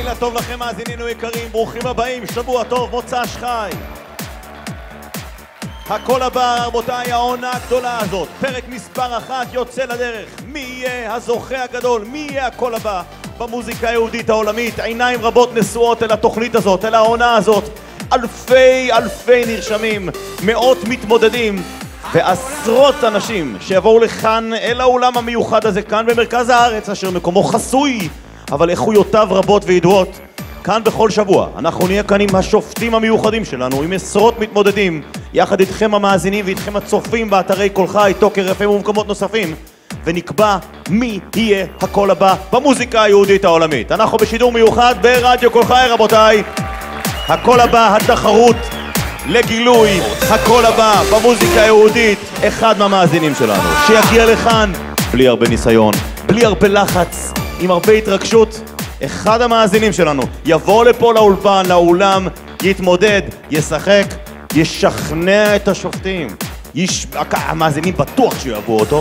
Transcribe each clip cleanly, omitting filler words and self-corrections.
לילה טוב לכם מאזינינו יקרים, ברוכים הבאים, שבוע טוב, מוצ"ש חי. הכל הבא, רבותיי, העונה הגדולה הזאת, פרק מספר 1 יוצא לדרך. מי יהיה הזוכה הגדול? מי יהיה הכל הבא במוזיקה היהודית העולמית? עיניים רבות נשואות אל התוכנית הזאת, אל העונה הזאת. אלפי נרשמים, מאות מתמודדים ועשרות אנשים שיבואו לכאן אל האולם המיוחד הזה כאן במרכז הארץ, אשר מקומו חסוי אבל איכויותיו רבות וידועות. כאן בכל שבוע אנחנו נהיה כאן עם השופטים המיוחדים שלנו, עם עשרות מתמודדים, יחד איתכם המאזינים ואיתכם הצופים באתרי כל חי, טוקר FM ובמקומות נוספים, ונקבע מי יהיה הכל הבא במוזיקה היהודית העולמית. אנחנו בשידור מיוחד ברדיו כל חי, רבותיי. הכל הבא, התחרות לגילוי הכל הבא במוזיקה היהודית, אחד מהמאזינים שלנו שיגיע לכאן בלי הרבה ניסיון, בלי הרבה לחץ, עם הרבה התרגשות. אחד המאזינים שלנו יבוא לפה לאולפן, לאולם, יתמודד, ישחק, ישכנע את השופטים, המאזינים בטוח שיאהבו אותו,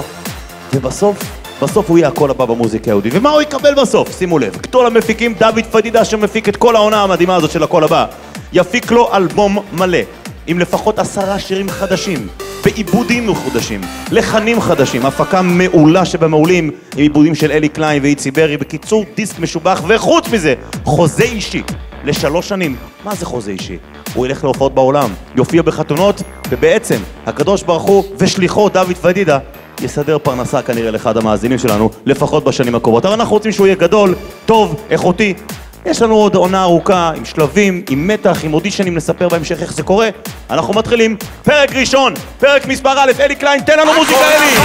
ובסוף הוא יהיה הכל הבא במוזיקה היהודית. ומה הוא יקבל בסוף? שימו לב, גדול המפיקים דוד פדידה שמפיק את כל העונה המדהימה הזאת של הכל הבא, יפיק לו אלבום מלא עם לפחות 10 שירים חדשים, בעיבודים מחודשים, לחנים חדשים, הפקה מעולה שבמעולים, עם עיבודים של אלי קליין ואיצי ברי. בקיצור, דיסק משובח, וחוץ מזה חוזה אישי ל3 שנים. מה זה חוזה אישי? הוא ילך להופעות בעולם, יופיע בחתונות, ובעצם הקדוש ברוך הוא ושליחו דוד פדידה יסדר פרנסה כנראה לאחד המאזינים שלנו, לפחות בשנים הקרובות. אבל אנחנו רוצים שהוא יהיה גדול, טוב, איכותי. יש לנו עוד עונה ארוכה, עם שלבים, עם מתח, עם אודישנים, נספר בהמשך איך זה קורה. אנחנו מתחילים פרק ראשון, פרק מספר א', אלי קליין, תן לנו מוזיקה אלי!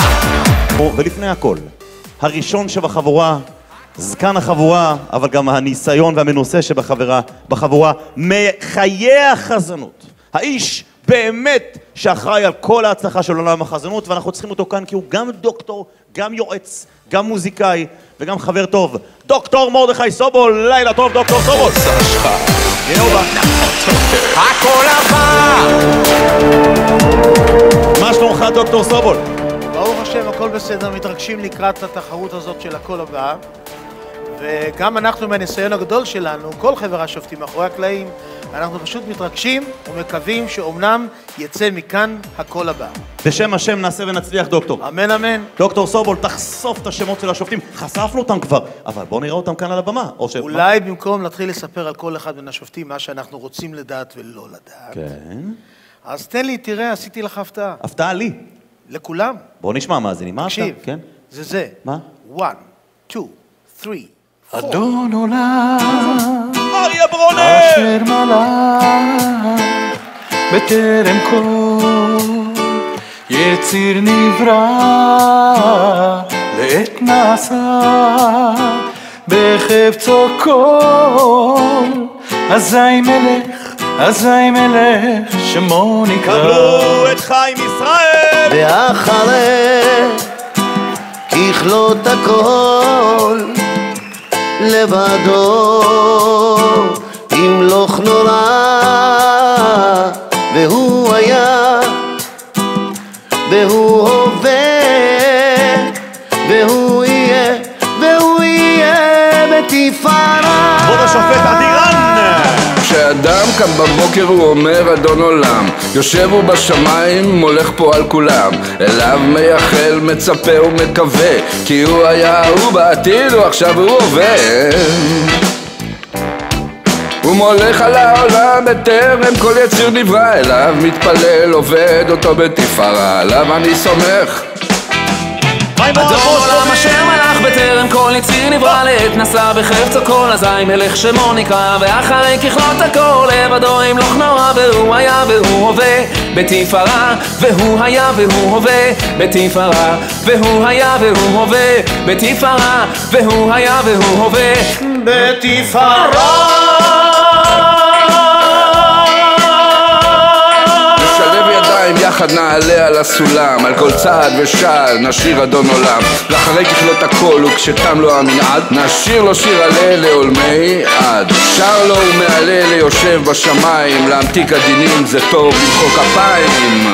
ולפני הכל, הראשון שבחבורה, זקן החבורה, אבל גם הניסיון והמנוסה שבחבורה, מחיי החזנות. האיש באמת שאחראי על כל ההצלחה של עולם החזנות, ואנחנו צריכים אותו כאן כי הוא גם דוקטור, גם יועץ, גם מוזיקאי וגם חבר טוב. דוקטור מרדכי סובול, לילה טוב דוקטור סובול. הנה הוא בא. הכל הבא! מה שלומך דוקטור סובול? ברוך השם, הכל בסדר, מתרגשים לקראת התחרות הזאת של הכל הבא, וגם אנחנו מהניסיון הגדול שלנו, כל חבר השופטים מאחורי הקלעים, אנחנו פשוט מתרגשים ומקווים שאומנם יצא מכאן הכל הבא. בשם השם נעשה ונצליח דוקטור. אמן אמן. דוקטור סובול, תחשוף את השמות של השופטים. חשפנו אותם כבר, אבל בואו נראה אותם כאן על הבמה. אולי במקום להתחיל לספר על כל אחד מן השופטים מה שאנחנו רוצים לדעת ולא לדעת. כן. אז תן לי, תראה, עשיתי לך הפתעה. הפתעה לי. לכולם. בואו נשמע מאזינים. מה תקשיב, כן? זה. מה? 1, 2, 3, 4. אדון עולם אריה ברונר! אשר מלך בטרם כל יציר נברא לעת נעשה בחפצו כל אזי מלך שמו נקרא. קבלו את חיים ישראל! ואחרי ככלות הכל לבדו ימלוך נורא, והוא היה והוא הווה והוא יהיה בתפארה. כבוד השופט אדירן! כשאדם קם בבוקר הוא אומר אדון עולם, יושב הוא בשמיים מולך פה על כולם, אליו מייחל מצפה ומקווה, כי הוא היה הוא בעתיד ועכשיו הוא הווה. הוא מולך על העולם בטרם כל יציר נברא, אליו מתפלל עובד אותו בתפארה, עליו אני סומך. אדון עולם אשר מלך בטרם כל יציר נברא לעת נשא בחפצו כל אזי מלך שמו נקרא, ואחרי ככלות הכל לבדו ימלוך נורא, והוא היה והוא הווה בתפארה, והוא היה והוא הווה בתפארה, והוא היה והוא הווה בתפארה, והוא היה והוא הווה בתפארה. יחד נעלה על הסולם, על כל צעד ושעל נשיר אדון עולם, לאחרי ככלות הכל וכשתם לו המנעד נשיר לו שיר עלה לעולמי עד. שר לו ומעלה ליושב בשמיים, להמתיק הדינים זה טוב למחוא כפיים.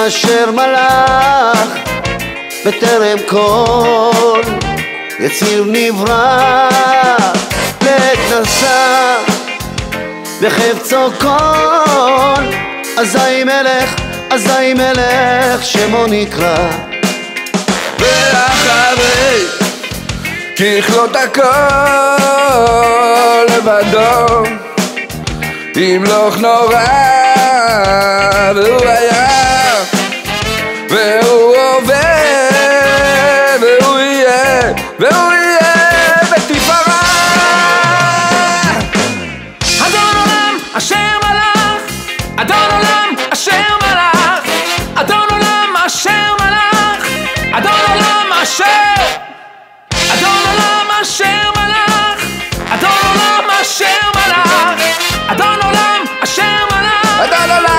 אשר מלך בטרם כל יציר נברא לעת נשא בחפצו כל אזי מלך שמו נקרא ואחרי ככלות הכל לבדו ימלוך נורא והוא היה והוא עובד והוא יהיה בתפארה אדון עולם אשר מלך אדון עולם אשר מלך אדון עולם אשר מלך אדון עולם אשר אדון עולם אשר מלך אדון עולם אשר מלך אדון עולם אשר מלך אדון עולם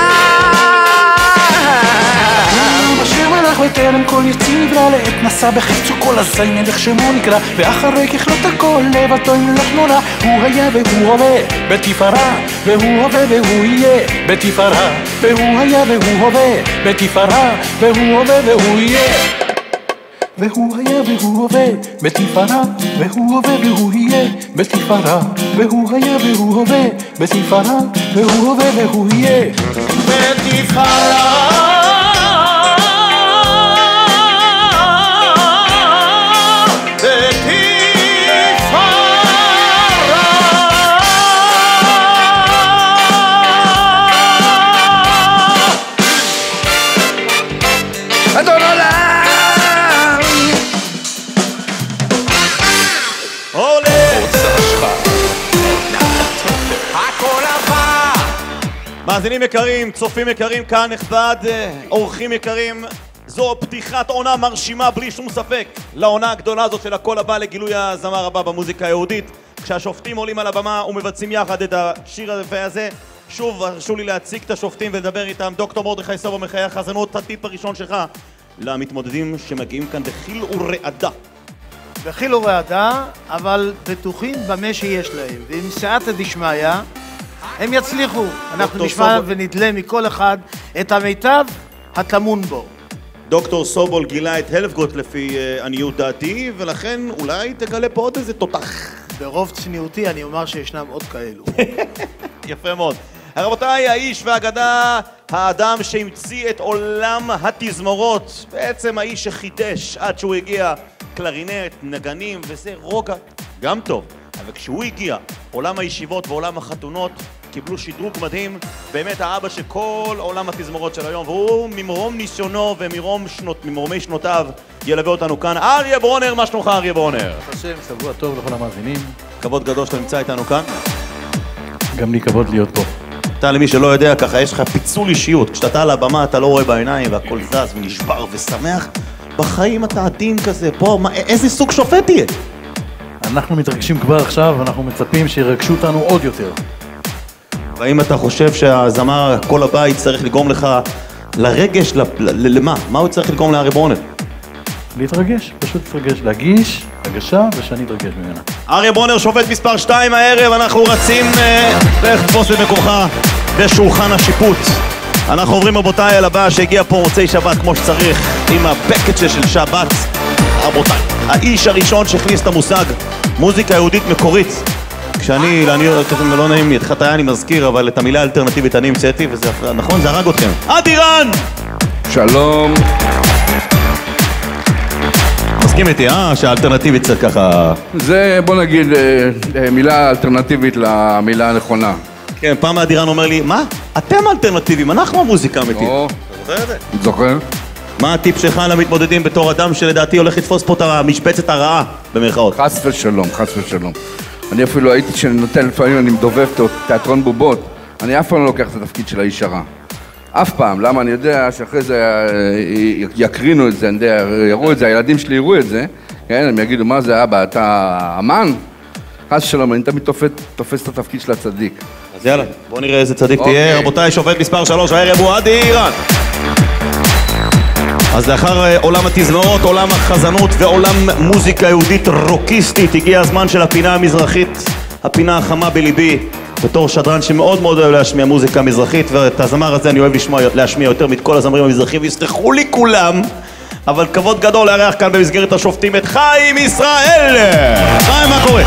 אשר מלך בטרם כל יציר נברא לעת נשא בחפצו כל אזי מלך שמו נקרא ואחרי ככלות הכל לבדו ימלוך נורא הוא היה והוא הווה בתפארה והוא הווה והוא יהיה בתפארה והוא היה והוא הווה בתפארה והוא הווה והוא יהיה והוא היה והוא הווה בתפארה והוא הווה והוא יהיה בתפארה והוא היה והוא הווה בתפארה והוא הווה והוא יהיה בתפארה אדון עולם מאזינים יקרים, צופים יקרים, כאן נכבד, אורחים יקרים, זו פתיחת עונה מרשימה בלי שום ספק לעונה הגדולה הזאת של הקול הבא לגילוי הזמר הבא במוזיקה היהודית. כשהשופטים עולים על הבמה ומבצעים יחד את השיר היפה הזה, שוב הרשו לי להציג את השופטים ולדבר איתם. דוקטור מרדכי סובה מחיי החזנות, הטיפ הראשון שלך למתמודדים שמגיעים כאן בחיל ורעדה. בחיל ורעדה, אבל בטוחים במה שיש להם, ועם סייעתא דשמיא הם יצליחו. אנחנו נשמע ונדלה מכל אחד את המיטב הטמון בו. דוקטור סובול גילה את הלפגוט לפי עניות דעתי, ולכן אולי תגלה פה עוד איזה תותח. ברוב צניעותי אני אומר שישנם עוד כאלו. יפה מאוד. רבותיי, האיש והאגדה, האדם שהמציא את עולם התזמורות, בעצם האיש שחידש עד שהוא הגיע קלרינט, נגנים וזה רוגע, גם טוב. אבל כשהוא הגיע, עולם הישיבות ועולם החתונות קיבלו שדרוג מדהים, באמת האבא של כל עולם התזמורות של היום, והוא ממרום ניסיונו וממרומי שנותיו ילווה אותנו כאן. אריה ברונר, מה שלומך אריה ברונר? השם, שבוע טוב לכל המאזינים. כבוד גדול שאתה נמצא איתנו כאן. גם לי כבוד להיות פה. אתה למי שלא יודע, ככה יש לך פיצול אישיות, כשאתה על הבמה אתה לא רואה בעיניים והכל זז ונשבר ושמח, בחיים אתה עדין כזה, פה, איזה סוג שופט תהיה? אנחנו מתרגשים כבר עכשיו, אנחנו מצפים שירגשו אותנו עוד יותר. והאם אתה חושב שהזמר כל הבית צריך לגרום לך לרגש, למה? מה הוא צריך לגרום לאריה ברונר? להתרגש, פשוט להתרגש, להגיש, הגשה ושאני אתרגש ממנה. אריה ברונר שופט מספר 2 הערב, אנחנו רצים לך תפוס את מקומך בשולחן השיפוט. אנחנו עוברים רבותיי אל הבא שהגיע פה מוצאי שבת כמו שצריך עם הפקט של שבת. רבותיי, האיש הראשון שהכניס את המושג מוזיקה יהודית מקורית. כשאני, לא נעים לי, את חטאי אני מזכיר, אבל את המילה האלטרנטיבית אני המצאתי, וזה נכון, זה הרג אתכם. אדירן! שלום. מסכים איתי, שהאלטרנטיבית קצת ככה... זה, בוא נגיד, מילה אלטרנטיבית למילה הנכונה. כן, פעם אדירן אומר לי, מה? אתם אלטרנטיביים, אנחנו המוזיקה האמיתית. אתה זוכר את זה? זוכר? מה הטיפ שלך למתמודדים בתור אדם שלדעתי הולך לתפוס פה את המשבצת הרעה, במרכאות? חס ושלום, חס ושלום. אני אפילו הייתי שאני נותן, לפעמים אני מדובב תיאטרון בובות, אני אף פעם לא לוקח את התפקיד של האיש הרע. אף פעם, למה? אני יודע שאחרי זה יקרינו את זה, אני יודע, יראו את זה, הילדים שלי יראו את זה, כן, הם יגידו, מה זה אבא, אתה אמן? חס ושלום, אני תמיד תופס את התפקיד של הצדיק. אז יאללה, בוא נראה איזה צדיק תהיה. רבותיי, שופט מספר 3, הערב הוא אדירן. אז לאחר עולם התזמורות, עולם החזנות ועולם מוזיקה יהודית רוקיסטית, הגיע הזמן של הפינה המזרחית, הפינה החמה בליבי, בתור שדרן שמאוד מאוד אוהב להשמיע מוזיקה מזרחית, ואת הזמר הזה אני אוהב להשמיע יותר מכל הזמרים המזרחים, ויסלחו לי כולם, אבל כבוד גדול לארח כאן במסגרת השופטים את חיים ישראל. חיים, מה קורה?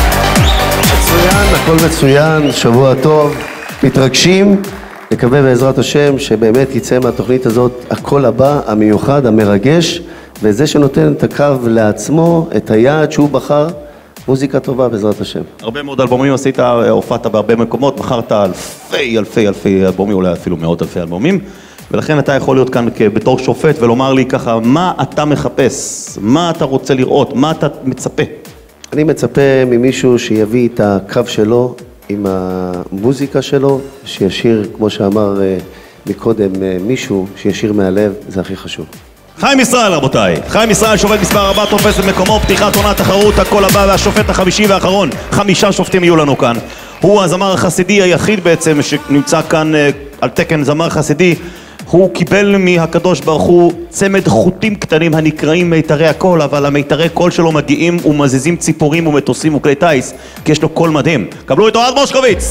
מצוין, הכל מצוין, שבוע טוב, מתרגשים, נקווה בעזרת השם שבאמת יצא מהתוכנית הזאת הקול הבא, המיוחד, המרגש, וזה שנותן את הקו לעצמו, את היעד שהוא בחר, מוזיקה טובה בעזרת השם. הרבה מאוד אלבומים עשית, הופעת בהרבה מקומות, מכרת אלפי אלבומים, אולי אפילו מאות אלפי אלבומים, ולכן אתה יכול להיות כאן בתור שופט ולומר לי ככה, מה אתה מחפש, מה אתה רוצה לראות, מה אתה מצפה? אני מצפה ממישהו שיביא את הקו שלו עם המוזיקה שלו, שישיר, כמו שאמר מקודם מישהו, שישיר מהלב, זה הכי חשוב. חיים ישראל, רבותיי. חיים ישראל, שופט מספר 4, תופס את מקומו, פתיחת עונת תחרות, הקול הבא והשופט החמישי והאחרון. 5 שופטים יהיו לנו כאן. הוא הזמר החסידי היחיד בעצם שנמצא כאן על תקן זמר חסידי. הוא קיבל מהקדוש ברוך הוא צמד חוטים קטנים הנקראים מיתרי הקול, אבל המיתרי קול שלו מגיעים ומזיזים ציפורים ומטוסים וכלי טייס, כי יש לו קול מדהים. קבלו את אוהד מושקוביץ.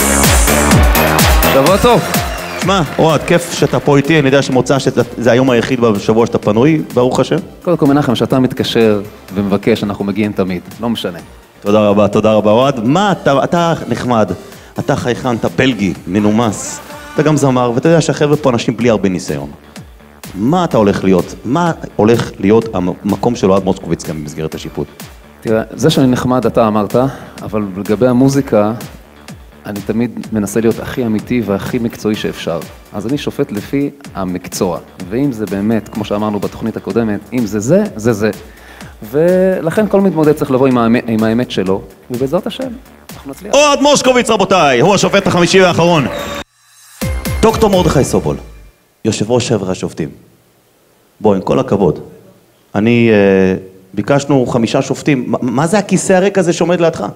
שבוע טוב. שמע, אוהד, כיף שאתה פה איתי, אני יודע שמוצא שזה היום היחיד בשבוע שאתה פנוי, ברוך השם. קודם כל מנחם, שאתה מתקשר ומבקש, אנחנו מגיעים תמיד, לא משנה. תודה רבה, אוהד. מה, אתה נחמד, אתה חייכן, אתה בלגי, מנומס, אתה גם זמר, ואתה יודע שהחבר'ה פה אנשים בלי הרבה ניסיון. מה אתה הולך להיות? מה הולך להיות המקום של אוהד מושקוביץ גם במסגרת השיפוט? תראה, זה שאני נחמד אתה אמרת, אבל לגבי המוזיקה, אני תמיד מנסה להיות הכי אמיתי והכי מקצועי שאפשר. אז אני שופט לפי המקצוע, ואם זה באמת, כמו שאמרנו בתוכנית הקודמת, אם זה, זה זה. ולכן כל מתמודד צריך לבוא עם האמת שלו, ובעזרת השם, אנחנו נצליח. אוהד מושקוביץ, רבותיי, הוא השופט החמישי והאחרון. דוקטור מרדכי סובול, יושב ראש שבר השופטים. בוא, עם כל הכבוד. ביקשנו 5 שופטים, מה זה הכיסא הריק הזה שעומד לידך?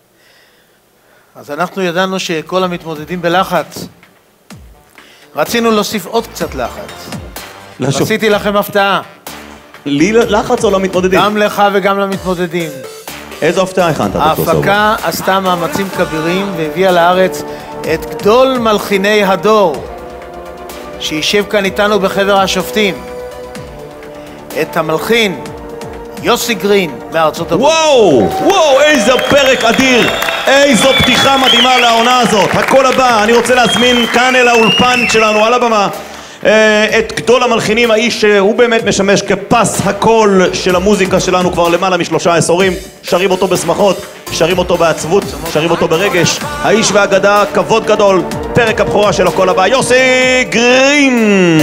אז אנחנו ידענו שכל המתמודדים בלחץ. רצינו להוסיף עוד קצת לחץ. עשיתי לכם הפתעה. לי לחץ או למתמודדים? גם לך וגם למתמודדים. איזו הפתעה הכנת, דוקטור סובול? ההפקה עשתה מאמצים כבירים והביאה לארץ את גדול מלחיני הדור, שישב כאן איתנו בחבר השופטים. את המלחין יוסי גרין מארצות הברית. וואו, איזה פרק אדיר, איזו פתיחה מדהימה לעונה הזאת. הקול הבא, אני רוצה להזמין כאן אל האולפן שלנו על הבמה את גדול המלחינים, האיש שהוא באמת משמש כפס הקול של המוזיקה שלנו כבר למעלה מ3 עשורים. שרים אותו בשמחות, שרים אותו בעצבות, שרים אותו ברגש. האיש והאגדה, כבוד גדול, פרק הבכורה של הקול הבא, יוסי גרין.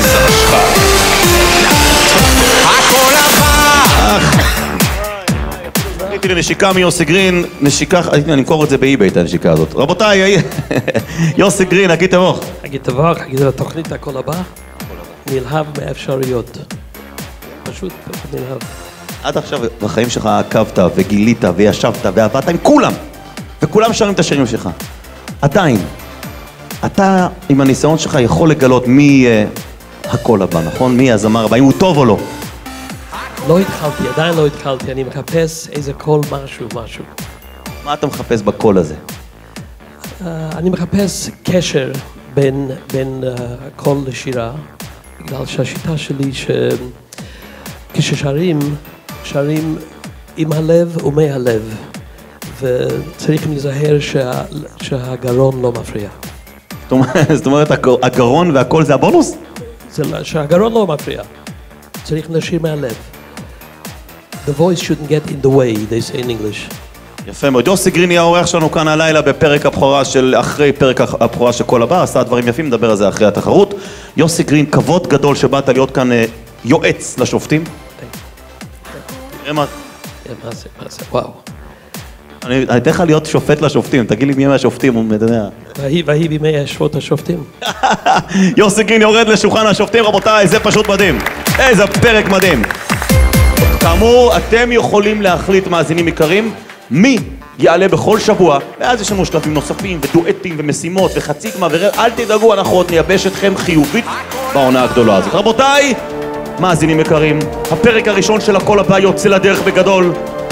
הקול הבא. הייתי לנשיקה מיוסי גרין, נשיקה, אני אמכור את זה באי-ביי את הנשיקה הזאת. רבותיי, יוסי גרין, אגיד תבוך. אגיד תבוך, אגיד לתוכנית הקול הבא, נלהב מאפשריות. פשוט נלהב. עד עכשיו בחיים שלך עקבת וגילית וישבת ועבדת עם כולם, וכולם שרים את השירים שלך. עדיין, אתה עם הניסיון שלך יכול לגלות מי הקול הבא, נכון? מי הזמר הבא, אם הוא טוב או לא. לא התחלתי, עדיין לא התחלתי, אני מחפש איזה קול משהו. מה אתה מחפש בקול הזה? אני מחפש קשר בין קול לשירה, בגלל שהשיטה שלי שכששרים, שרים עם הלב ומהלב, וצריך להיזהר שהגרון לא מפריע. זאת אומרת, הגרון והקול זה הבונוס? שהגרון לא מפריע, צריך לשיר מהלב. The voice shouldn't get in the way, they say in English. יפה מאוד. יוסי גרין יהיה האורח שלנו כאן הלילה בפרק הבכורה אחרי פרק הבכורה של קול הבא, עשה דברים יפים, נדבר על זה אחרי התחרות. יוסי גרין, כבוד גדול שבאת להיות כאן יועץ לשופטים. תראה מה זה, וואו. אני אתן לך להיות שופט לשופטים, תגיד לי מי מהשופטים, אתה יודע. והיא בימי ישבות השופטים. יוסי גרין יורד לשולחן השופטים, רבותיי, זה פשוט מדהים. איזה פרק מדהים. כאמור, אתם יכולים להחליט, מאזינים יקרים, מי יעלה בכל שבוע, ואז יש לנו שלבים נוספים ודואטים ומשימות וחצי גמר, אל תדאגו, אנחנו עוד נייבש אתכם חיובית בעונה הגדולה הזאת. רבותיי, מאזינים יקרים, הפרק הראשון של הקול הבא יוצא לדרך בגדול.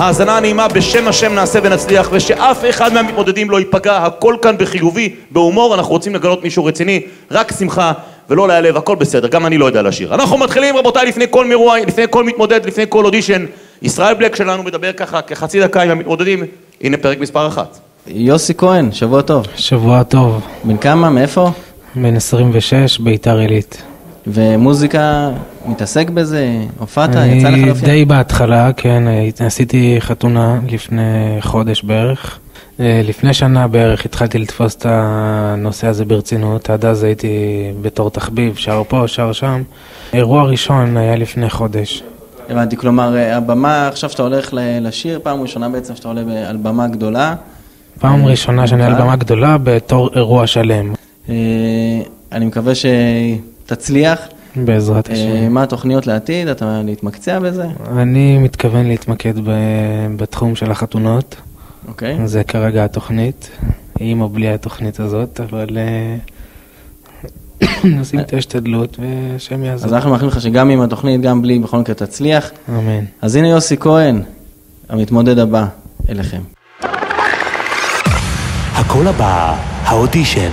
האזנה נעימה, בשם השם נעשה ונצליח, ושאף אחד מהמתמודדים לא ייפגע, הכל כאן בחיובי, בהומור, אנחנו רוצים לגלות מישהו רציני, רק שמחה ולא להיעלב, הכל בסדר, גם אני לא יודע לשיר. אנחנו מתחילים רבותיי לפני כל מירוע, לפני כל מתמודד, לפני כל אודישן. ישראל בלק שלנו מדבר ככה כחצי דקה עם המתמודדים, הנה פרק מספר 1. יוסי כהן, שבוע טוב. שבוע טוב. בן כמה? מאיפה? בן 26, ביתר עילית. ומוזיקה, מתעסק בזה? הופעת? יצא לך להופיע? אני די בהתחלה, כן, עשיתי חתונה לפני חודש בערך. לפני שנה בערך התחלתי לתפוס את הנושא הזה ברצינות, עד אז הייתי בתור תחביב, שר פה, שר שם. אירוע ראשון היה לפני חודש. הבנתי, כלומר, הבמה, עכשיו שאתה הולך לשיר, פעם ראשונה בעצם שאתה עולה על במה גדולה. פעם ראשונה שאני על במה גדולה בתור אירוע שלם. אני מקווה שתצליח. בעזרת השם. מה התוכניות לעתיד? אתה להתמקצע בזה? אני מתכוון להתמקד בתחום של החתונות. אוקיי. זה כרגע התוכנית, עם או בלי התוכנית הזאת, אבל נשים את ההשתדלות ושם יעזור. אז אנחנו מאחלים לך שגם עם התוכנית, גם בלי, בכל מקרה תצליח. אמן. אז הנה יוסי כהן, המתמודד הבא, אליכם. הקול הבא, האודישן.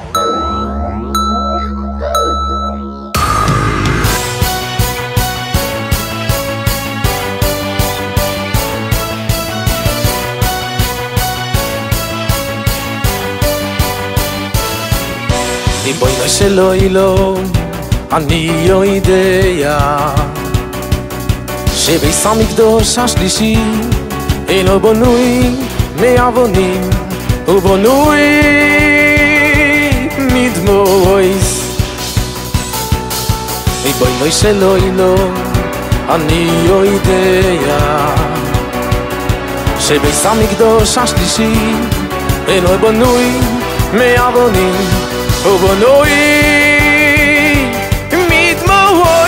ריבונו של עולם, אני יודע שבית המקדש השלישי אינו בנוי מאבנים, הוא בנוי מדמעות. ריבונו של עולם, אני יודע שבית המקדש השלישי אינו בנוי מאבנים, הוא בנוי מדמעות.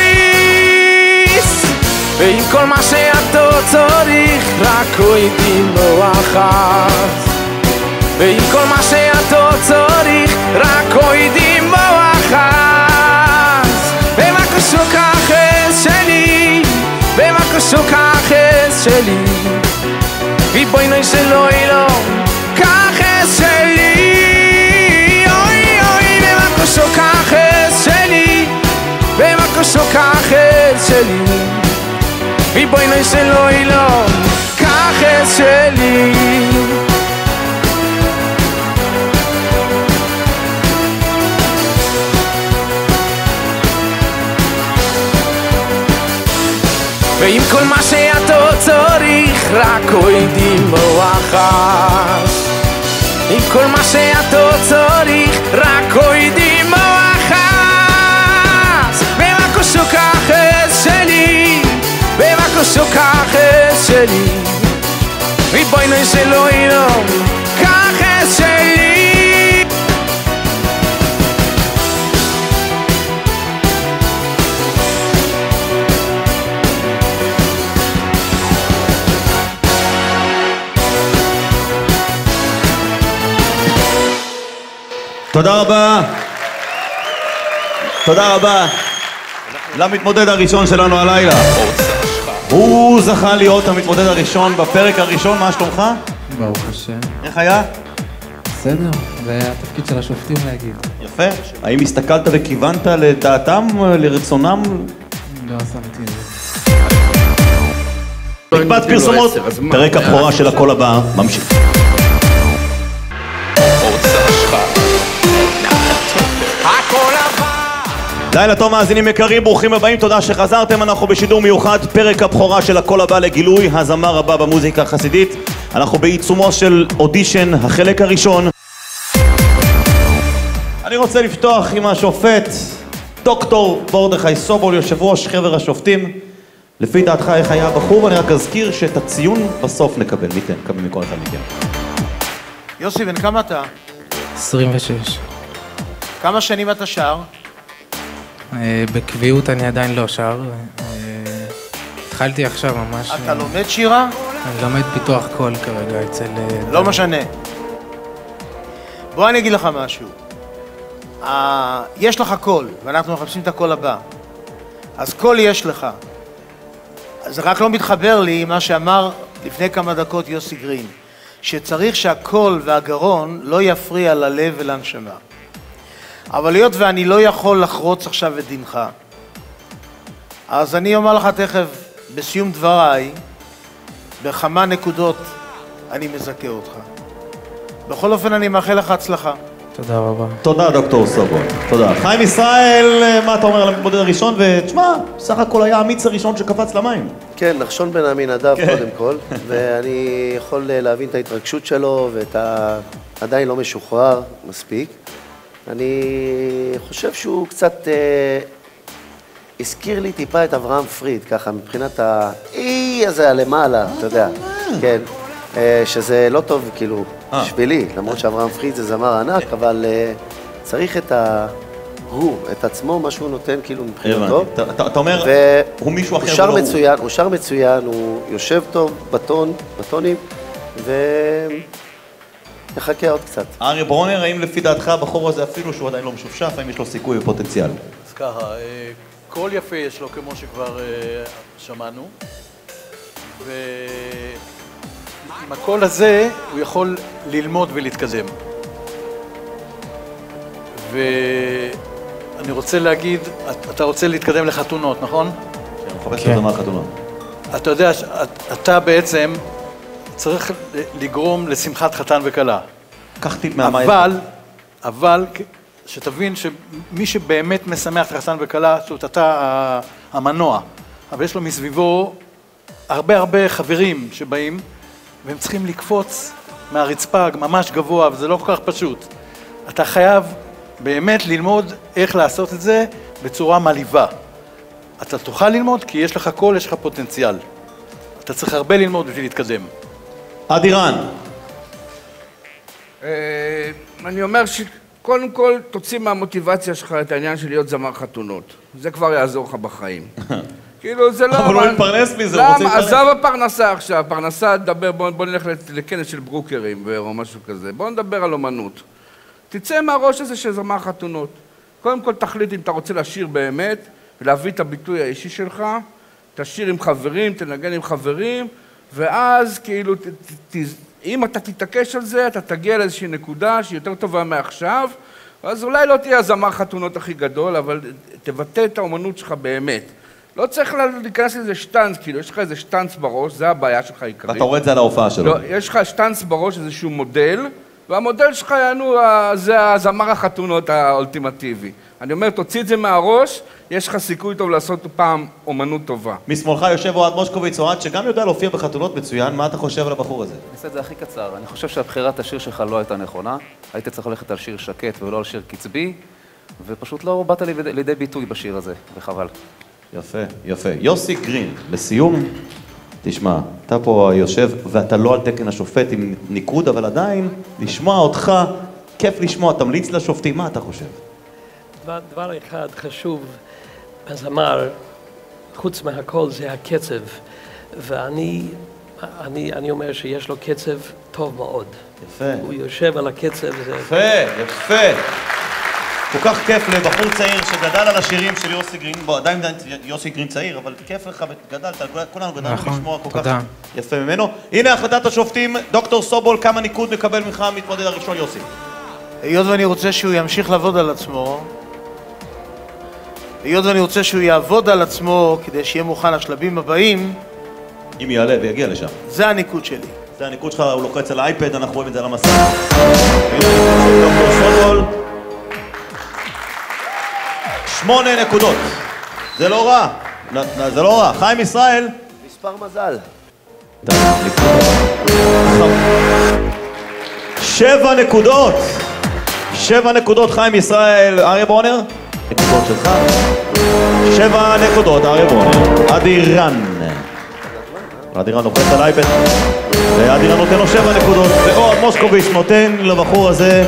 ועם כל מה שאתה צריך, רק אוי דמעה אחת. ועם כל מה שאתה צריך, רק אוי דמעה אחת. ומה קשור כחס שלי, ומה קשור כחס שלי, ריבונו של עולם, כחס שלי. קשור כחס שלי, ומה קשור כחס שלי, ריבונו של עולם, כחס שלי. ועם כל מה שאתה צריך, רק אוי דמעה אחת. עם כל מה שאתה צריך, רק אוי דמעה אחת. ומה קשור כחס שלי, ומה קשור כחס שלי, ריבונו של עולם, כחס שלי. תודה רבה. תודה רבה למתמודד הראשון שלנו הלילה. הוא זכה להיות המתמודד הראשון בפרק הראשון. מה שלומך? ברוך השם. איך היה? בסדר, זה התפקיד של השופטים להגיד. יפה. האם הסתכלת וכיוונת לדעתם, לרצונם? לא שמתי את זה. מקבץ פרסומות, פרק הבכורה של הקול הבא ממשיך. לילה טוב מאזינים יקרים, ברוכים הבאים, תודה שחזרתם. אנחנו בשידור מיוחד, פרק הבכורה של הקול הבא לגילוי הזמר הבא במוזיקה החסידית. אנחנו בעיצומו של אודישן, החלק הראשון. אני רוצה לפתוח עם השופט דוקטור מרדכי סובול, יושב ראש חבר השופטים. לפי דעתך איך היה הבחור? אני רק אזכיר שאת הציון בסוף נקבל. ניתן, נקבל מכל אחד מכם. יוסי, בן כמה אתה? 26. כמה שנים אתה שר? בקביעות אני עדיין לא שר. התחלתי עכשיו ממש. אתה לומד שירה? אני לומד פיתוח קול כרגע אצל... לא משנה. בוא אני אגיד לך משהו. יש לך קול, ואנחנו מחפשים את הקול הבא. אז קול יש לך. זה רק לא מתחבר לי מה שאמר לפני כמה דקות יוסי גרין, שצריך שהקול והגרון לא יפריע ללב ולנשמה. אבל היות ואני לא יכול לחרוץ עכשיו את דינך, אז אני אומר לך תכף, בסיום דבריי, בכמה נקודות אני מזכה אותך. בכל אופן אני מאחל לך הצלחה. תודה רבה. תודה דוקטור סובול, תודה. חיים ישראל, מה אתה אומר על המתמודד הראשון? ותשמע, סך הכל היה האמיץ הראשון שקפץ למים. כן, נחשון בן עמינדב קודם כל, ואני יכול להבין את ההתרגשות שלו עדיין לא משוחרר מספיק. אני חושב שהוא קצת הזכיר לי טיפה את אברהם פריד, ככה מבחינת האי הזה הלמעלה, אתה יודע, כן, שזה לא טוב כאילו שבילי, למרות שאברהם פריד זה זמר ענק, אבל צריך את עצמו, מה שהוא נותן כאילו מבחינתו. אתה אומר, הוא מישהו אחר ולא הוא. הוא שר מצוין, הוא יושב טוב בטונים, נחכה עוד קצת. אריה ברונר, האם לפי דעתך הבחור הזה אפילו שהוא עדיין לא משופשף, האם יש לו סיכוי ופוטנציאל? אז ככה, קול יפה יש לו כמו שכבר שמענו, ועם הקול הזה הוא יכול ללמוד ולהתקדם. ואני רוצה להגיד, אתה רוצה להתקדם לחתונות, נכון? כן, מחפש לדבר על חתונות. אתה יודע, אתה בעצם צריך לגרום לשמחת חתן וכלה. קחתי מהמים. אבל שתבין שמי שבאמת משמח את חתן וכלה, זאת אומרת, אתה המנוע, אבל יש לו מסביבו הרבה חברים שבאים, והם צריכים לקפוץ מהרצפה ממש גבוה, וזה לא כל כך פשוט. אתה חייב באמת ללמוד איך לעשות את זה בצורה מלאיבה. אתה תוכל ללמוד כי יש לך קול, יש לך פוטנציאל. אתה צריך הרבה ללמוד בשביל להתקדם. אדירן. אני אומר שקודם כל תוציא מהמוטיבציה שלך את העניין של להיות זמר חתונות. זה כבר יעזור לך בחיים. כאילו זה לא... אבל הוא מתפרנס מזה, הוא רוצה להתפרנס. עזב הפרנסה עכשיו, פרנסה, בוא נלך לכנס של ברוקרים או משהו כזה. בוא נדבר על אומנות. תצא מהראש הזה של זמר חתונות. קודם כל תחליט אם אתה רוצה לשיר באמת, ולהביא את הביטוי האישי שלך, תשיר עם חברים, תנגן עם חברים, ואז כאילו, אם אתה תתעקש על זה, אתה תגיע לאיזושהי נקודה שהיא יותר טובה מעכשיו, אז אולי לא תהיה הזמר חתונות הכי גדול, אבל תבטא את האומנות שלך באמת. לא צריך להיכנס לזה שטנץ, כאילו, יש לך איזה שטנץ בראש, זה הבעיה שלך העיקרית. ואתה רואה את זה על ההופעה שלו. לא, יש לך שטנץ בראש, איזשהו מודל, והמודל שלך זה הזמר החתונות האולטימטיבי. אני אומר, תוציא את זה מהראש, יש לך סיכוי טוב לעשות פעם אומנות טובה. משמאלך יושב אוהד מושקוביץ, אוהד שגם יודע להופיע בחתונות מצוין, מה אתה חושב על הבחור הזה? אני אעשה את זה הכי קצר. אני חושב שהבחירת השיר שלך לא הייתה נכונה. היית צריך ללכת על שיר שקט ולא על שיר קצבי, ופשוט לא באת לידי ביטוי בשיר הזה, וחבל. יפה, יפה. יוסי גרין, לסיום, תשמע, אתה פה יושב ואתה לא על תקן השופט עם ניקוד, אבל עדיין, לשמוע אותך, כיף לשמוע, תמליץ לשופטים, מה אתה חושב? דבר אחד חשוב בזמר, חוץ מהכל זה הקצב, ואני אומר שיש לו קצב טוב מאוד. יפה. הוא יושב על הקצב. יפה, יפה. כל כך כיף לבחור צעיר שגדל על השירים של יוסי גרין, בוא, עדיין יוסי גרין צעיר, אבל כיף לך וגדלת, כולנו גדלנו לשמוע כל כך יפה ממנו. הנה החלטת השופטים, דוקטור סובול, כמה ניקוד מקבל ממך המתמודד הראשון, יוסי? היות ואני רוצה שהוא ימשיך לעבוד על עצמו, היות ואני רוצה שהוא יעבוד על עצמו כדי שיהיה מוכן לשלבים הבאים, אם יעלה ויגיע לשם. זה הניקוד שלי. זה הניקוד שלך, הוא לוחץ על האייפד, אנחנו רואים את זה על המסך. הנה הניקוד של דוקטור סובול. 8 נקודות. זה לא רע. זה לא רע. חיים ישראל. מספר מזל. 7 נקודות. 7 נקודות חיים ישראל. אריה ברונר. נקודות שלך. 7 נקודות אריה ברונר. אדירן. אדירן לוחץ על האייפד. ואדירן נותן לו 7 נקודות. ואוהד מושקוביץ נותן לבחור הזה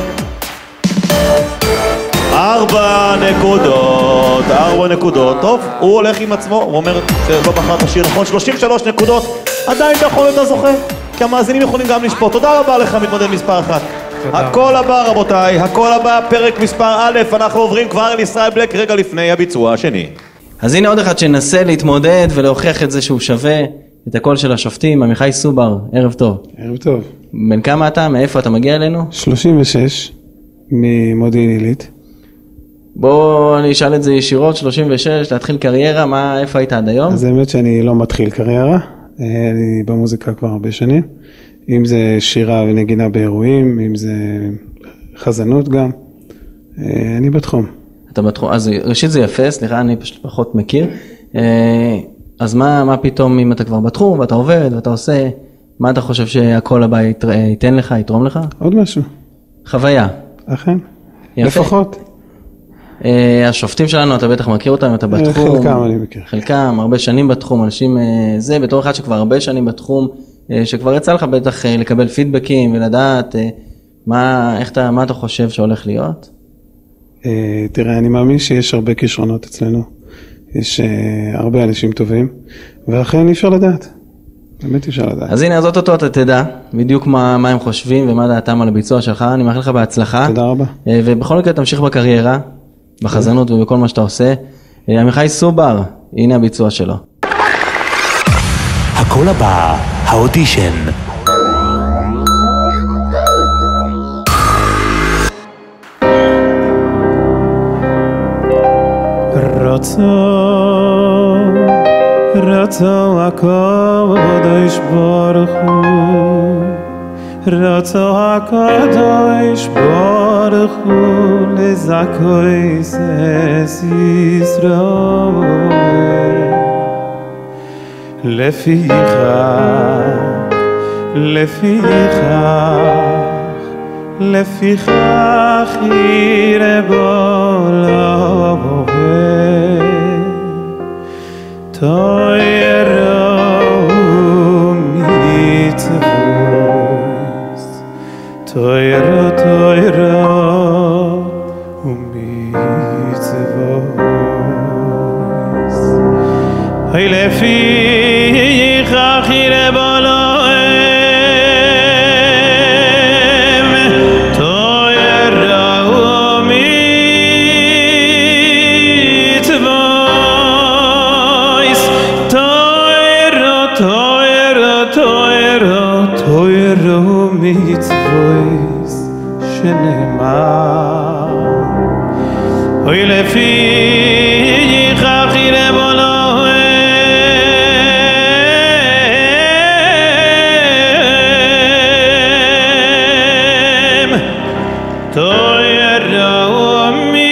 4 נקודות, 4 נקודות. טוב, הוא הולך עם עצמו, הוא אומר שלא בחר את השיר נכון. 33 נקודות, עדיין אתה יכול להיות הזוכה, כי המאזינים יכולים גם לשפוט. תודה רבה לך, מתמודד מספר 1. הכל הבא רבותיי, הכל הבא, פרק מספר א', אנחנו עוברים כבר אל ישראל בלק רגע לפני הביצוע השני. אז הנה עוד אחד שנסה להתמודד ולהוכיח את זה שהוא שווה, את הקול של השופטים, עמיחי סובר, ערב טוב. ערב טוב. בן כמה אתה? מאיפה אתה מגיע אלינו? 36, ממודיעין עילית. בוא נשאל את זה ישירות, 36, להתחיל קריירה, איפה היית עד היום? אז האמת שאני לא מתחיל קריירה, אני במוזיקה כבר הרבה שנים, אם זה שירה ונגינה באירועים, אם זה חזנות גם, אני בתחום. אתה בתחום, אז ראשית זה יפה, סליחה, אני פשוט פחות מכיר, אז מה פתאום אם אתה כבר בתחום ואתה עובד ואתה עושה, מה אתה חושב שהקול הבא ייתן לך, יתרום לך? עוד משהו. חוויה. אכן, לפחות. השופטים שלנו, אתה בטח מכיר אותם, אתה בתחום. חלקם אני מכיר. חלקם, הרבה שנים בתחום, אנשים, זה בתור אחד שכבר הרבה שנים בתחום, שכבר יצא לך בטח לקבל פידבקים ולדעת מה אתה חושב שהולך להיות? תראה, אני מאמין שיש הרבה כישרונות אצלנו, יש הרבה אנשים טובים, ואכן אי אפשר לדעת, באמת אי אפשר לדעת. אז הנה, אז אותו אתה תדע בדיוק מה הם חושבים ומה דעתם על הביצוע שלך, אני מאחל לך בהצלחה. תודה רבה. ובכל מקרה תמשיך בקריירה, בחזנות ובכל מה שאתה עושה. עמיחי סובר, הנה הביצוע שלו. הקול הבא, האודישן. רצו הקדוש ברוך הוא, רצו הקדוש ברוך הוא לזכויס את ישראל. לפיכך יראה בו לאבוהה, תוירו מצווס, תוירו ומצווס. היי לפיכך יראה בו אוי לפיכך יראה בו אלוהים, תוירו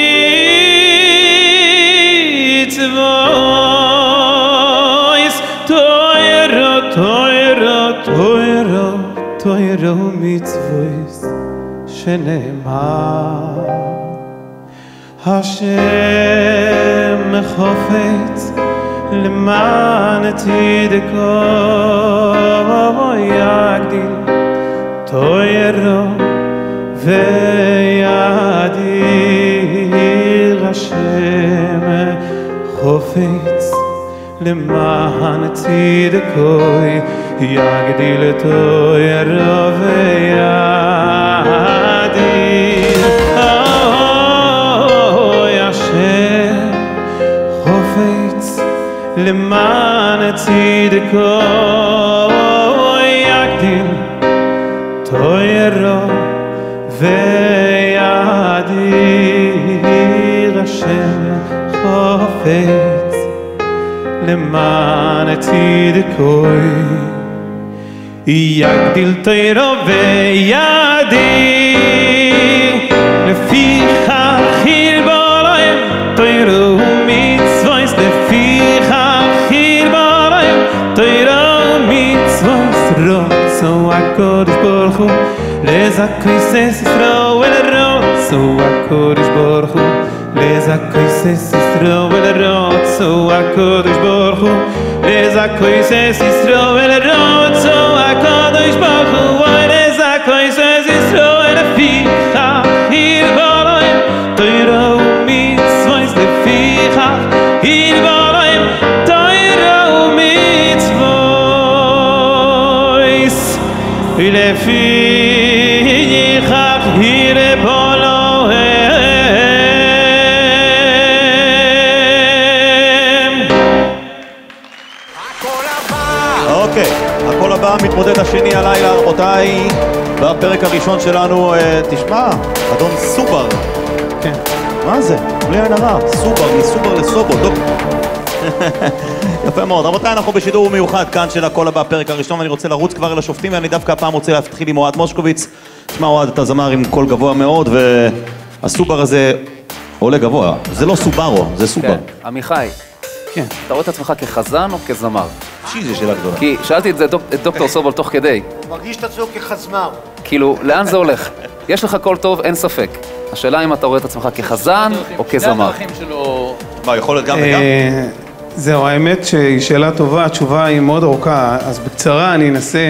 מצווס, תוירו מצווס, שנאמר השם חופץ למען צדקו ויגדיל תוירו ויאדיר. השם חופץ למען צדקו יגדיל תוירו ויאדיר. למען צדקו יגדיל תוירו ויאדיר. השם חופץ למען צדקו יגדיל תוירו ויאדיר. לפיכך ירבה להם תוירו מצווס, תוירו מצווס, רצו הקדוש ברוך הוא לזכויס את ישראל. רצו הקדוש ברוך הוא לזכויס את ישראל. רצו הקדוש ברוך הוא לזכויס את ישראל. רצו הקדוש ברוך הוא לזכויס את ישראל. לפיכך ירבה להם תוירו מצווס, לפיכך ירבה להם תוירו מצווס, ולפיכך יראה בו אלוהים. המתמודד השני הלילה, רבותיי, בפרק הראשון שלנו, תשמע, אדון סובר. כן. מה זה? בלי עין הרע, סובר, מסובר לסובו, דוק. יפה מאוד. רבותיי, אנחנו בשידור מיוחד כאן של הכל הבא, הפרק הראשון, ואני רוצה לרוץ כבר לשופטים, ואני דווקא הפעם רוצה להתחיל עם אוהד מושקוביץ. תשמע, אוהד, אתה זמר עם קול גבוה מאוד, והסובר הזה עולה גבוה. זה לא סוברו, זה סובר. כן, עמיחי. כן. אתה רואה את עצמך כחזן או כזמר? זו שאלה גדולה. כי שאלתי את זה את דוקטור סובל תוך כדי. מרגיש את עצמו כחזמר. כאילו, לאן זה הולך? יש לך קול טוב, אין ספק. השאלה אם אתה רואה את עצמך כחזן או כזמר. מה, יכול להיות גם וגם? זהו, האמת שהיא שאלה טובה, התשובה היא מאוד ארוכה, אז בקצרה אני אנסה.